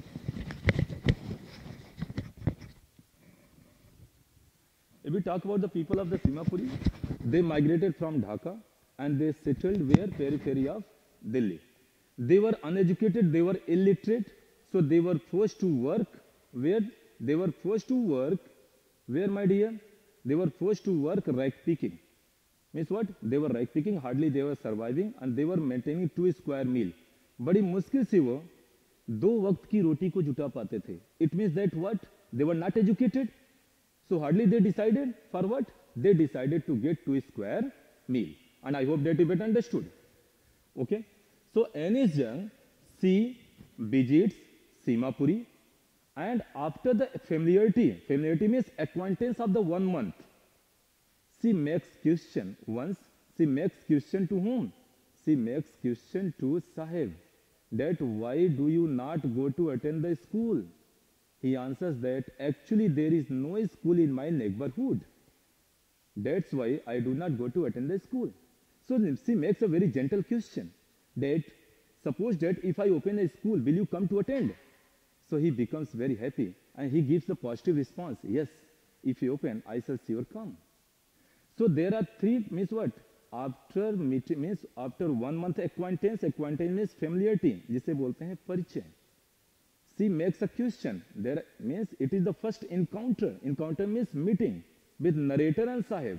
if we talk about the people of the Simapuri, they migrated from Dhaka and they settled where? Periphery of Delhi. They were uneducated, they were illiterate, so they were forced to work where? They were forced to work where, my dear? They were forced to work rag picking. Means what? They were rag picking, hardly they were surviving and they were maintaining two square meal. बड़ी मुश्किल से वो दो वक्त की रोटी को जुटा पाते थे. It means that what? They were not educated. So hardly they decided for what? They decided to get two square meal. And I hope that you better understood. Okay. So Anis Jung, she visits Simapuri, and after the familiarity, familiarity means acquaintance of the one month, she makes question once, she makes question to whom? She makes question to Sahib, that why do you not go to attend the school? He answers that actually there is no school in my neighborhood. That's why I do not go to attend the school. So she makes a very gentle question that suppose that if I open a school, will you come to attend? So he becomes very happy and he gives the positive response. Yes, if you open, I shall sure come. So there are three, means what? After meeting, means after one month acquaintance, acquaintance means familiarity, जिसे बोलते हैं परिचय. She makes a question. There means it is the first encounter. Encounter means meeting with narrator and Sahib.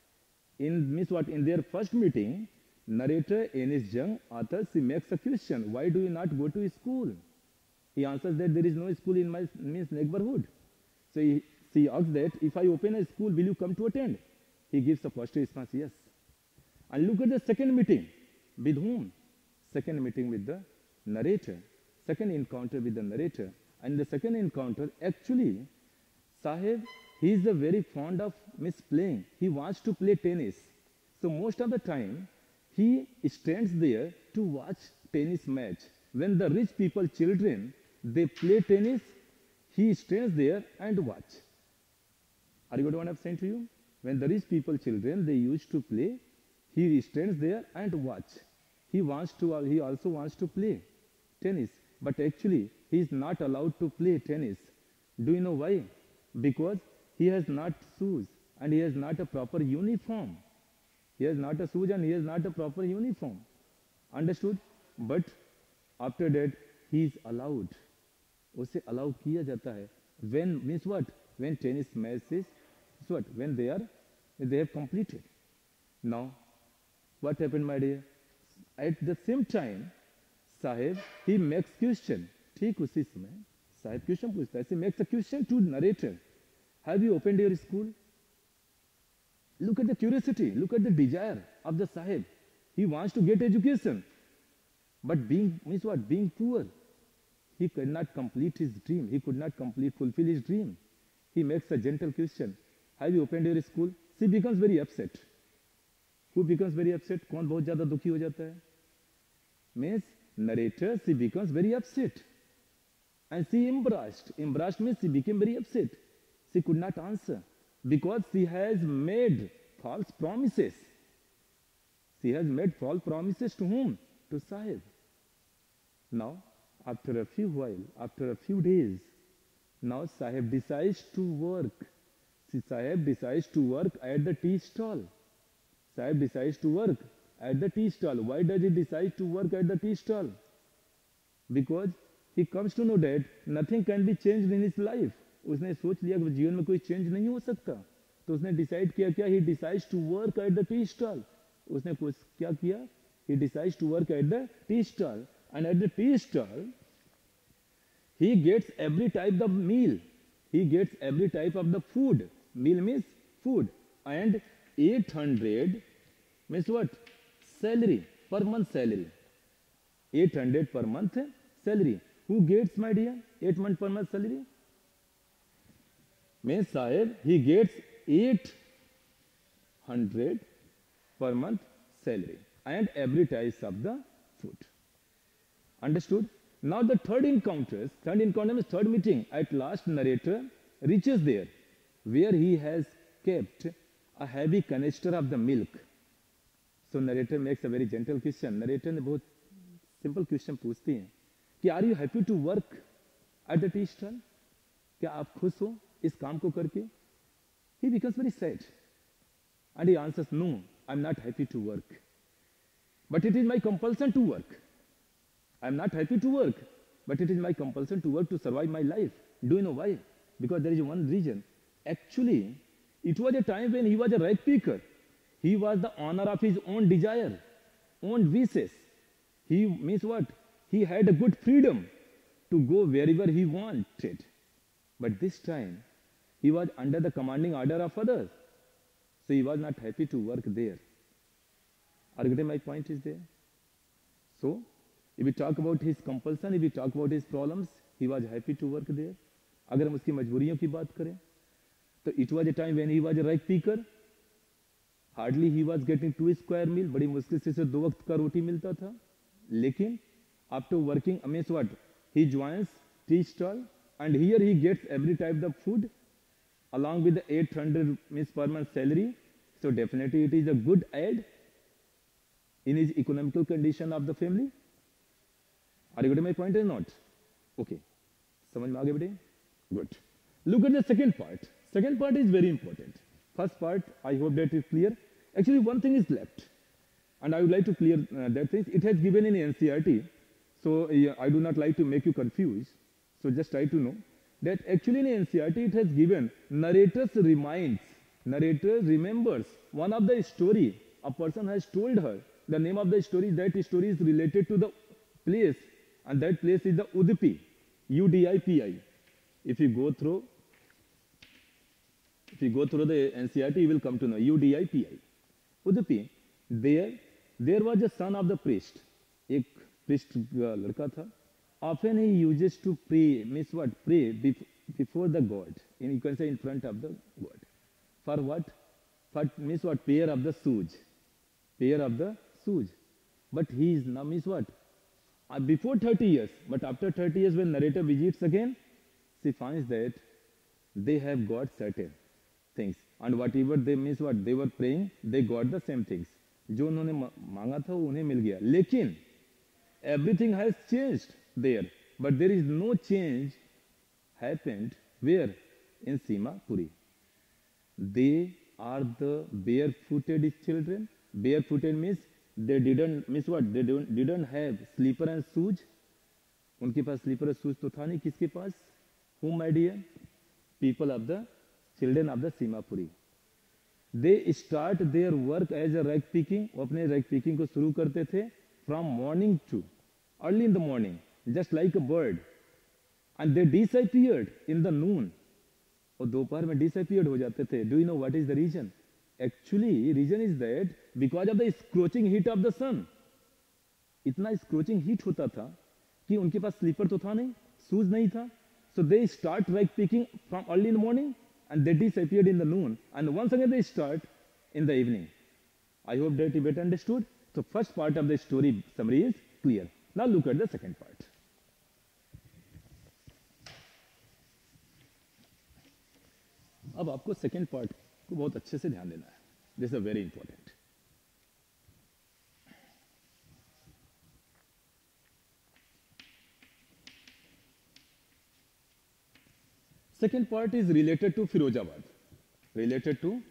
In means what? In their first meeting, narrator Anis Jung, author, she makes a question. Why do you not go to school? He answers that there is no school in my means neighborhood. So he, she asks that if I open a school, will you come to attend? He gives a positive response, yes. And look at the second meeting. With whom? Second meeting with the narrator. Second encounter with the narrator. And the second encounter, actually, Sahib, he is a very fond of miss playing. He wants to play tennis. So most of the time, he stands there to watch tennis match. When the rich people, children, they play tennis, he stands there and watch. Are you got what I'm saying to you? When the rich people, children, they used to play, he stands there and watch. He wants to, he also wants to play tennis. But actually, he is not allowed to play tennis. Do you know why? Because he has not shoes and he has not a proper uniform. He has not a shoes and he has not a proper uniform. Understood? But after that, he is allowed. उसे allow किया जाता है. When means what? When tennis matches, what? When they are, they have completed. Now, what happened, my dear? At the same time, Sahib, he makes question. ठीक उसी समय Sahib question पूछता है. He makes a question to narrator. Have you opened your school? Look at the curiosity. Look at the desire of the Sahib. He wants to get education. But being, means what? Being poor. He could not complete his dream. He could not complete, fulfill his dream. He makes a gentle question. Have you opened your school? She becomes very upset. Who becomes very upset? कौन बहुत ज़्यादा दुखी हो जाता है? Means narrator, she becomes very upset. And she embarrassed. Embarrassed means she became very upset. She could not answer because she has made false promises. She has made false promises to whom? To Sahib. Now, after a few while, after a few days, now Sahib decides to work. See, Sahib decides to work at the tea stall. Sahib decides to work at the tea stall. Why does he decide to work at the tea stall? Because he comes to know that nothing can be changed in his life. उसने सोच लिया कि जीवन में कोई change नहीं हो सकता. तो उसने डिसाइड किया क्या? He decides to work at the tea stall. उसने कुछ क्या किया? He decides to work at the tea stall. And at the tea stall, he gets every type of meal. He gets every type of the food. Meal means food. And eight hundred means what? Salary, per month salary. eight hundred per month salary. Who gets, my dear, eight month per month salary? Means Sahib, he gets eight hundred per month salary and every type of the food. Understood? Now the third encounter, third encounter means third meeting. At last narrator reaches there where he has kept a heavy canister of the milk. So narrator makes a very gentle question. Narrator ने बहुत simple question पूछती है कि are you happy to work at the tea stall? क्या आप खुश हो इस काम को करके? He becomes very sad and he answers, no, I'm not happy to work. But it is my compulsion to work. I'm not happy to work, but it is my compulsion to work to survive my life. Do you know why? Because there is one reason. Actually, it was a time when he was a rag picker. He was the owner of his own desire, own wishes. He means what? He had a good freedom to go wherever he wanted. But this time, he was under the commanding order of others. So he was not happy to work there. Are you getting my point is there? So, if we talk about his compulsion, if we talk about his problems, he was happy to work there. अगर हम उसकी मजबूरियों की बात करें, तो it was a time when he was a rag picker. Hardly he was getting two square meal. बड़ी मुश्किल से उसे दो वक्त का रोटी मिलता था. लेकिन after working, I mean what? He joins tea stall and here he gets every type of food along with the eight hundred means per month salary. So definitely it is a good aid in his economical condition of the family. Are you getting my point or not? Okay. समझ में आगे बढ़े? Good. Look at the second part. Second part is very important. First part, I hope that is clear. Actually, one thing is left. And I would like to clear uh, that thing. It has given in N C R T. So uh, I do not like to make you confused. So just try to know that actually in N C R T it has given narrators reminds. Narrator remembers one of the story. A person has told her the name of the story. That story is related to the place. And that place is the Udupi. U D I P I. If you go through, if you go through the N C R T, you will come to know U D I P I. Udupi. There, there was a son of the priest. एक priest का लड़का था. Often he uses to pray, means what? Pray before the God. in, you can say in front of the God. For what? For means what? Pair of the shoes. Pair of the shoes. But he is now means what? Uh, before thirty years, but after thirty years when narrator visits again, she finds that they have got certain things. And whatever they means what they were praying, they got the same things. जो उन्होंने मांगा था वो उन्हें मिल गया. लेकिन everything has changed there. But there is no change happened where? In Simapuri. They are the barefooted children. Barefooted means they didn't miss what? They don't, didn't have slipper and shoes. उनके पास slipper and shoes तो था नहीं. किसके पास? Whom, my dear? People of the children of the Simapuri. They start their work as a rag picking. वो अपने rag picking को शुरू करते थे from morning to early in the morning, just like a bird. And they disappeared in the noon. और दोपहर में disappeared हो जाते थे. Do you know what is the reason? Actually, reason is that because of the scorching heat of the sun. इतना scorching heat होता था कि उनके पास slipper तो था नहीं, shoes नहीं था. So they start rag picking from early in the morning and they disappeared in the noon. And once again they start in the evening. I hope that you better understood. So first part of the story summary is clear. Now look at the second part. अब आपको second part को बहुत अच्छे से ध्यान देना है. This is very important. Second part is related to Firozabad. Related to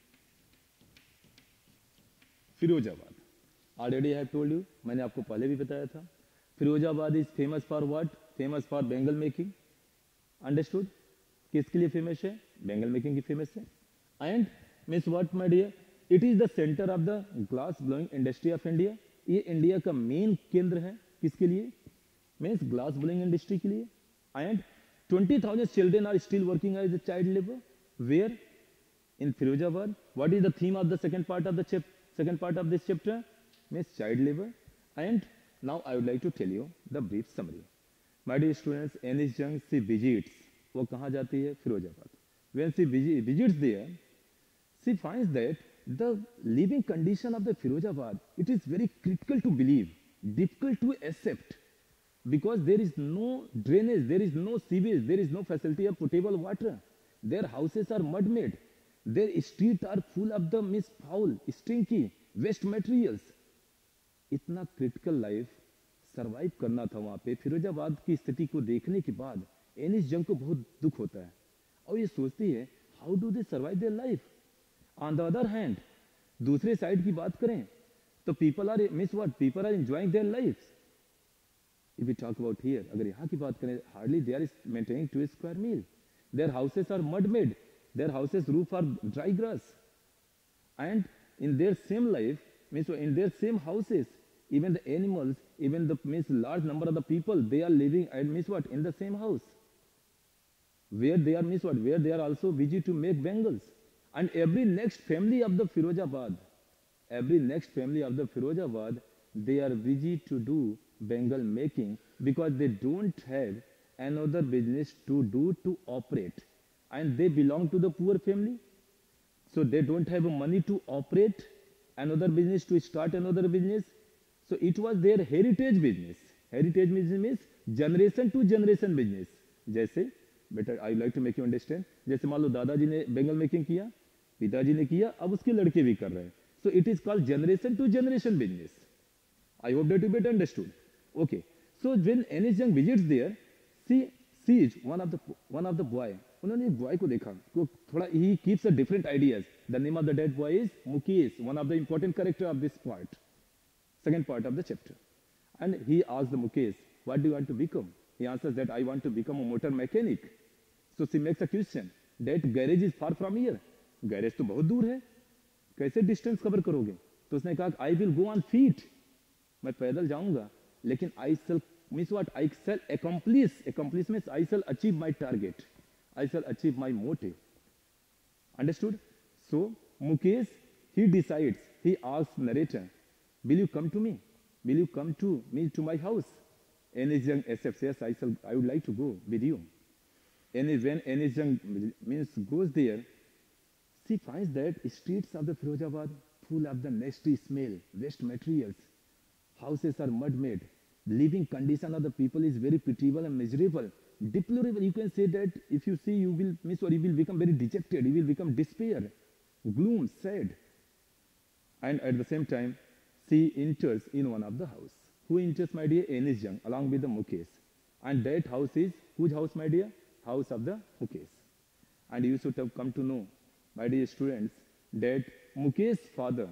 Firozabad. Already I have told you, मैंने आपको पहले भी बताया था. Firozabad is famous for what? Famous for bangle making. Understood? किसके लिए फेमस है? बैंगल मेकिंग की फेमस है. And means what my dear? It is the centre of the glass blowing industry of India. ये इंडिया का मेन केंद्र है. किसके लिए? मीन्स ग्लास ब्लोइंग इंडस्ट्री के लिए. And twenty thousand children are still working as a child labor. Where? In Firozabad. What is the theme of the second part of the chap second part of this chapter? Means child labor. And now I would like to tell you the brief summary. My dear students, Anis Jung, she visits. वो कहाँ जाती है? Firozabad. When she visits there, she finds that the living condition of the Firozabad, it is very critical to believe, difficult to accept. Because there is no drainage, there is no sewage, there is no facility of potable water. Their houses are mud made. Their streets are full of the mist, foul, stinky, waste materials. इतना critical life survive करना था वहाँ पे. फिरोजाबाद की स्थिति को देखने के बाद एनिस जंग को बहुत दुख होता है और ये सोचती है how do they survive their life. On the other hand, दूसरे साइड की बात करें तो people are miss what people are enjoying their lives. If we talk about here, अगर यहाँ की बात करें, hardly they are maintaining two square meal. Their houses are mud made. Their houses roof are dry grass. And in their same life, means in their same houses, even the animals, even the means large number of the people, they are living and means what in the same house. Where they are means what where they are also busy to make bangles. And every next family of the Firozabad, every next family of the Firozabad, they are busy to do bangle making because they don't have another business to do to operate, and they belong to the poor family, so they don't have money to operate another business, to start another business. So it was their heritage business. Heritage business means generation to generation business. जैसे बेटा I like to make you understand, जैसे मान लो दादाजी ने bangle making किया, पिताजी ने किया, अब उसके लड़के भी कर रहे हैं. So it is called generation to generation business. I hope that you better understood. Okay. So when Anis Jung visits there, she sees one of the one of the boy. उन्होंने एक boy को देखा, तो थोड़ा he keeps a different ideas. The name of the dead boy is Mukesh, one of the important character of this part, second part of the chapter. And he asks the Mukesh, what do you want to become? He answers that I want to become a motor mechanic. So she makes a question that garage is far from here. Garage तो बहुत दूर है, कैसे distance cover करोगे? तो उसने कहा I will go on feet. मैं पैदल जाऊंगा, लेकिन I shall means what I shall accomplish. Accomplish means I shall achieve my target. I shall achieve my motive. Understood? So Mukesh, he decides. He asks narrator, will you come to me? Will you come to me to my house? Anis Jung accepts. Yes, I shall. I would like to go with you. any when any young means goes there, she finds that streets of the Firozabad full of the nasty smell, waste materials. Houses are mud made. Living condition of the people is very pitiable and miserable. Deplorable. You can say that if you see, you will miss or you will become very dejected. You will become despair, gloom, sad. And at the same time, she enters in one of the house. Who enters, my dear? Enis Young, along with the Mukesh. And that house is, whose house, my dear? House of the Mukesh. And you should have come to know, my dear students, that Mukesh's father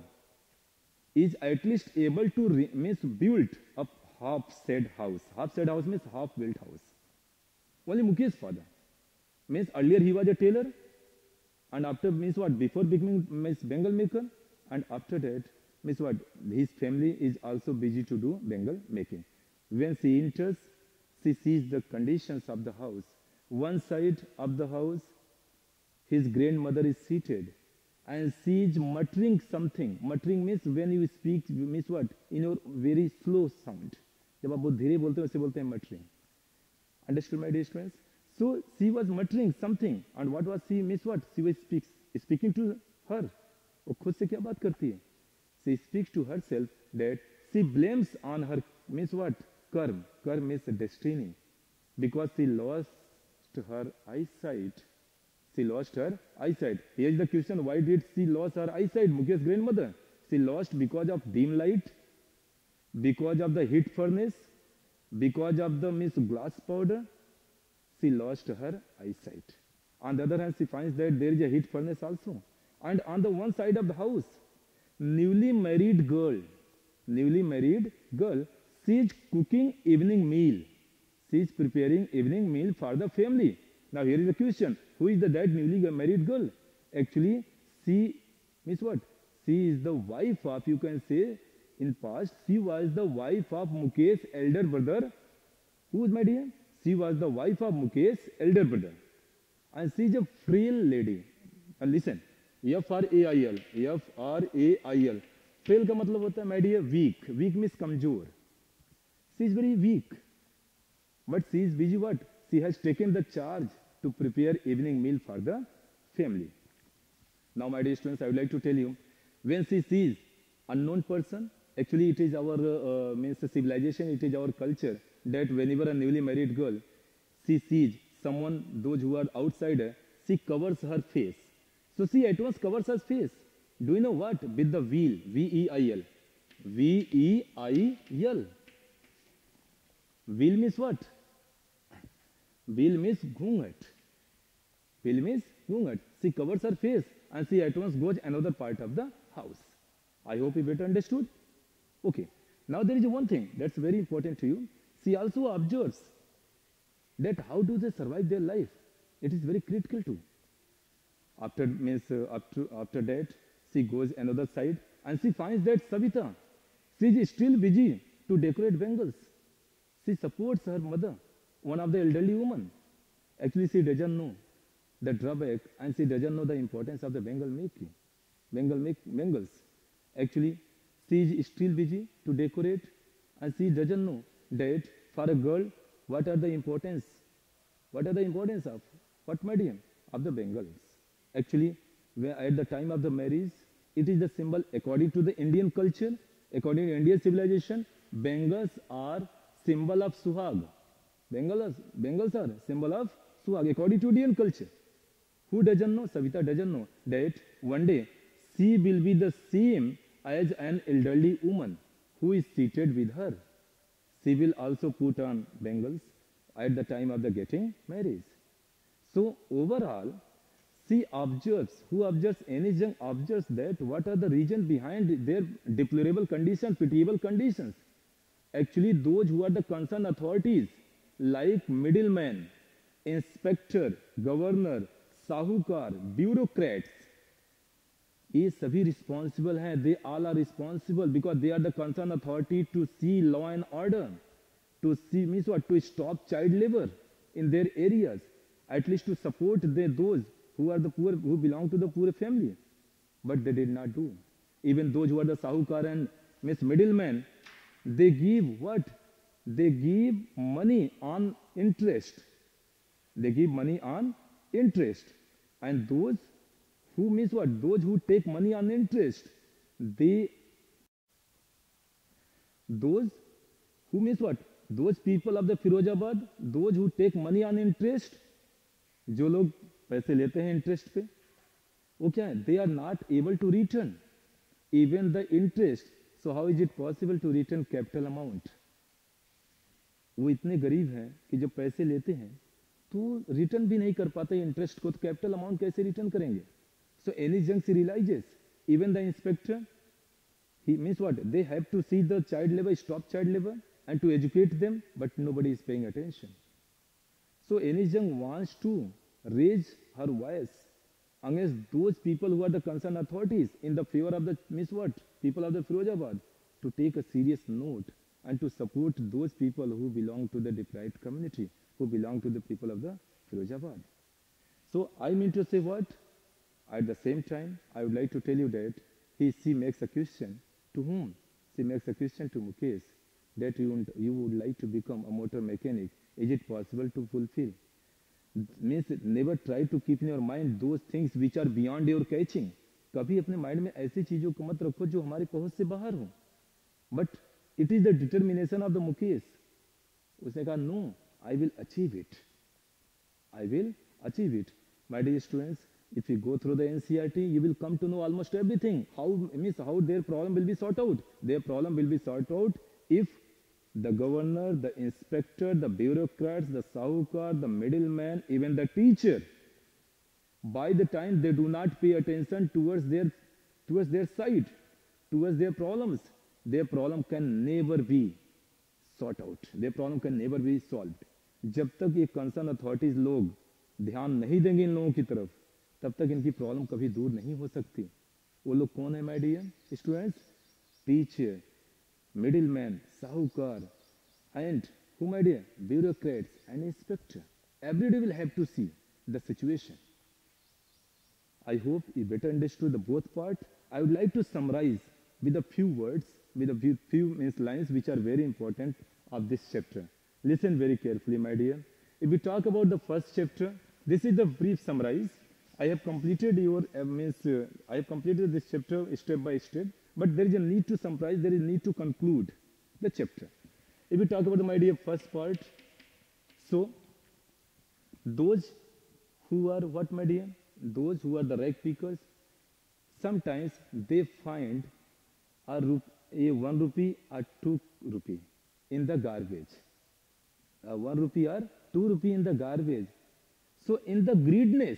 is at least able to re- means build a half-said house. Half-said house means half-built house. Only Mukesh's father. Means earlier he was a tailor, and after means what? Before becoming means Bengal maker, and after that means what? His family is also busy to do Bengal making. When she enters, she sees the conditions of the house. One side of the house, his grandmother is seated, and she is muttering something. Muttering means when you speak, means what? In your very slow sound. जब आप बहुत धीरे बोलते हैं उसे बोलते हैं muttering. Understood, my dear students? So she was muttering something, and what was she? Means what? She was speaks, speaking to her. वो खुद से क्या बात करती है? She speaks to herself that she blames on her, means what? Karma. Karma means destiny. Because she lost her eyesight. She lost her eyesight. Here is the question, why did she lose her eyesight, Mukesh's grandmother? She lost because of dim light, because of the heat furnace, because of the means glass powder. She lost her eyesight. On the other hand, she finds that there is a heat furnace also. And on the one side of the house, newly married girl, newly married girl, she is cooking evening meal. She is preparing evening meal for the family. Now here is the question, who is the that newly married girl? Actually, she means what? She is the wife of, you can say, in past, she was the wife of Mukesh's elder brother. Who is, my dear? She was the wife of Mukesh's elder brother. And she is a frail lady. And listen, F R A I L, F R A I L. Frail का मतलब होता है, my dear, weak. Weak means कमजोर. She is very weak. But she is busy what? She has taken the charge to prepare evening meal for the family. Now, my dear students, I would like to tell you, when she sees unknown person, actually it is our uh, means civilization, it is our culture that whenever a newly married girl, she sees someone, those who are outsider, she covers her face. So she at once covers her face. Do you know what? With the veil, V E I L. V E I L. Veil means what? Veil means ghungat. Veil means ghungat. She covers her face and she at once goes another part of the house. I hope you better understood. Okay. Now there is one thing that's very important to you. She also observes that how do they survive their life. It is very critical too. After means uh, after, after that, she goes another side and she finds that Savita, she is still busy to decorate bangles. She supports her mother, one of the elderly women. Actually, she doesn't know the drawback and she doesn't know the importance of the bangle making, bangle make bangles. Actually, she is still busy to decorate and she doesn't know that for a girl, what are the importance, what are the importance of, what medium of the bangles. Actually, at the time of the marriage, it is the symbol according to the Indian culture, according to Indian civilization, bangles are symbol of suhag. Bangles, bangles are symbol of suhag according to Indian culture. Who doesn't know? Savita doesn't know that one day she will be the same as an elderly woman who is seated with her. She will also put on bangles at the time of the getting marriage. So overall, she observes, who observes, any young observes that what are the reasons behind their deplorable conditions, pitiable conditions. Actually, those who are the concerned authorities, like middlemen, inspector, governor, sahukar, bureaucrats, ये सभी responsible हैं. They all are responsible because they are the concerned authority to see law and order, to see means what, to stop child labor in their areas, at least to support the, those who are the poor, who belong to the poor family. But they did not do. Even those who are the sahukar and means middlemen, they give what? They give money on interest. They give money on interest. And those who means what? Those who take money on interest, they, those who means what? Those people of the Firozabad, those who take money on interest, जो लोग पैसे लेते हैं interest पे, वो क्या है? They are not able to return even the interest. So how is it possible to return capital amount? वो इतने गरीब हैं कि जब पैसे लेते हैं तो रिटर्न भी नहीं कर पाते इंटरेस्ट को, तो कैपिटल अमाउंट कैसे रिटर्न करेंगे? So Anees Jung realises even the inspector, he means what? They have to see the child labor, stop child labor, and to educate them, but nobody is paying attention. So any young wants to raise her voice against those people who are the concerned authorities in the favor of the means what? People of the Firozabad, to take a serious note and to support those people who belong to the deprived community, who belong to the people of the Firozabad. So I mean to say what? At the same time, I would like to tell you that he, she makes a question to whom? She makes a question to Mukesh that you, would- you would like to become a motor mechanic. Is it possible to fulfill? Means never try to keep in your mind those things which are beyond your catching. कभी अपने mind में ऐसी चीजों को मत रखो जो हमारी पहुंच से बाहर हो. But it is the determination of the Mukesh. उसने कहा no, I will achieve it. I will achieve it. My dear students, if you go through the N C R T, you will come to know almost everything. How means how their problem will be sorted out. Their problem will be sorted out if the governor, the inspector, the bureaucrats, the sahukar, the middleman, even the teacher, by the time they do not pay attention towards their towards their side, towards their problems, their problem can never be sorted out. Their problem can never be solved. जब तक ये concern authorities लोग ध्यान नहीं देंगे इन लोगों की तरफ, तब तक इनकी प्रॉब्लम कभी दूर नहीं हो सकती. वो लोग कौन है my dear students? Teacher, middleman, sahukar, and who my dear? Bureaucrats and inspector. Every day will have to see the situation. I hope you better understood the both part. I would like to summarize with a few words, with a few, few means lines which are very important of this chapter. Listen very carefully, my dear. If we talk about the first chapter, this is the brief summarize. I have completed your uh, means uh, I have completed this chapter step by step. But there is a need to summarize, there is a need to conclude the chapter. If we talk about the my dear first part, so those who are what my dear? Those who are the rag pickers, sometimes they find a, rup a one rupee or two rupee in the garbage. A one rupee or two rupee in the garbage. So in the greediness,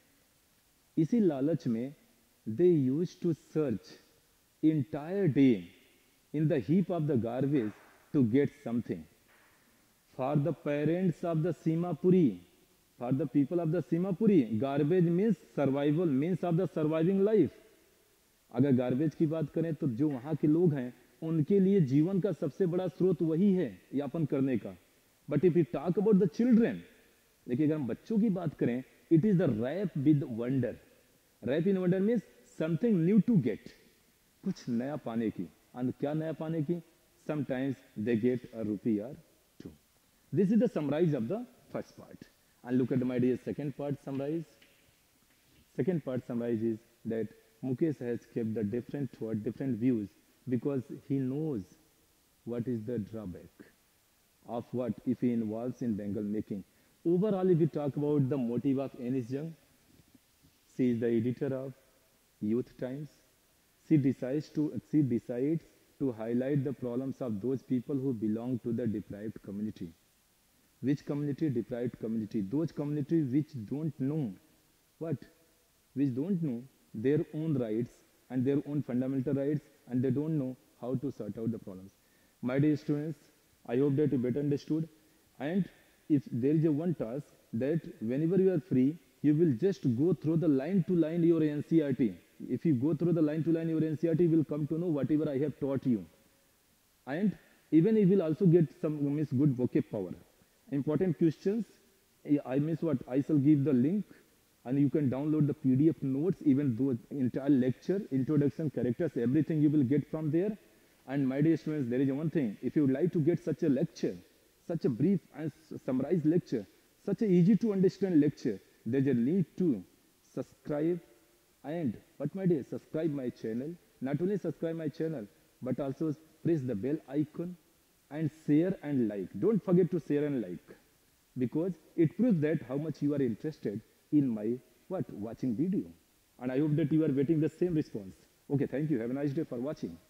इसी लालच में they used to search entire day in the heap of the garbage to get something. For the parents of the Simapuri, for the people of the Simapuri, garbage means survival, means of the surviving life. अगर garbage की बात करें तो जो वहाँ के लोग हैं उनके लिए जीवन का सबसे बड़ा स्रोत वही है यापन करने का. But if you talk about the children, देखिए अगर हम बच्चों की बात करें, it is the rapt with wonder. Rapt in wonder means something new to get, कुछ नया पाने की. और क्या नया पाने की? Sometimes they get a rupee or two. This is the summarize of the first part. And look at my dear second part summarize. Second part summarize is that Mukesh has kept the different thought, different views because he knows what is the drawback of what if he involves in Bengal making. Overall, if we talk about the motive of Anis Jung, she is the editor of Youth Times. She decides to she decides to highlight the problems of those people who belong to the deprived community. Which community? Deprived community. Those communities which don't know what? Which don't know their own rights and their own fundamental rights, and they don't know how to sort out the problems. My dear students, I hope that you better understood. And if there is a one task that whenever you are free, you will just go through the line to line your N C R T. If you go through the line to line your N C R T, you will come to know whatever I have taught you. And even you will also get some means good vocab power. Important questions, I miss what I shall give the link, and you can download the P D F notes, even though entire lecture, introduction, characters, everything you will get from there. And my dear students, there is one thing. If you would like to get such a lecture, such a brief and summarized lecture, such a easy to understand lecture. There's a need to subscribe and what my dear, subscribe my channel. Not only subscribe my channel, but also press the bell icon and share and like. Don't forget to share and like because it proves that how much you are interested in my what watching video. And I hope that you are getting the same response. Okay, thank you. Have a nice day for watching.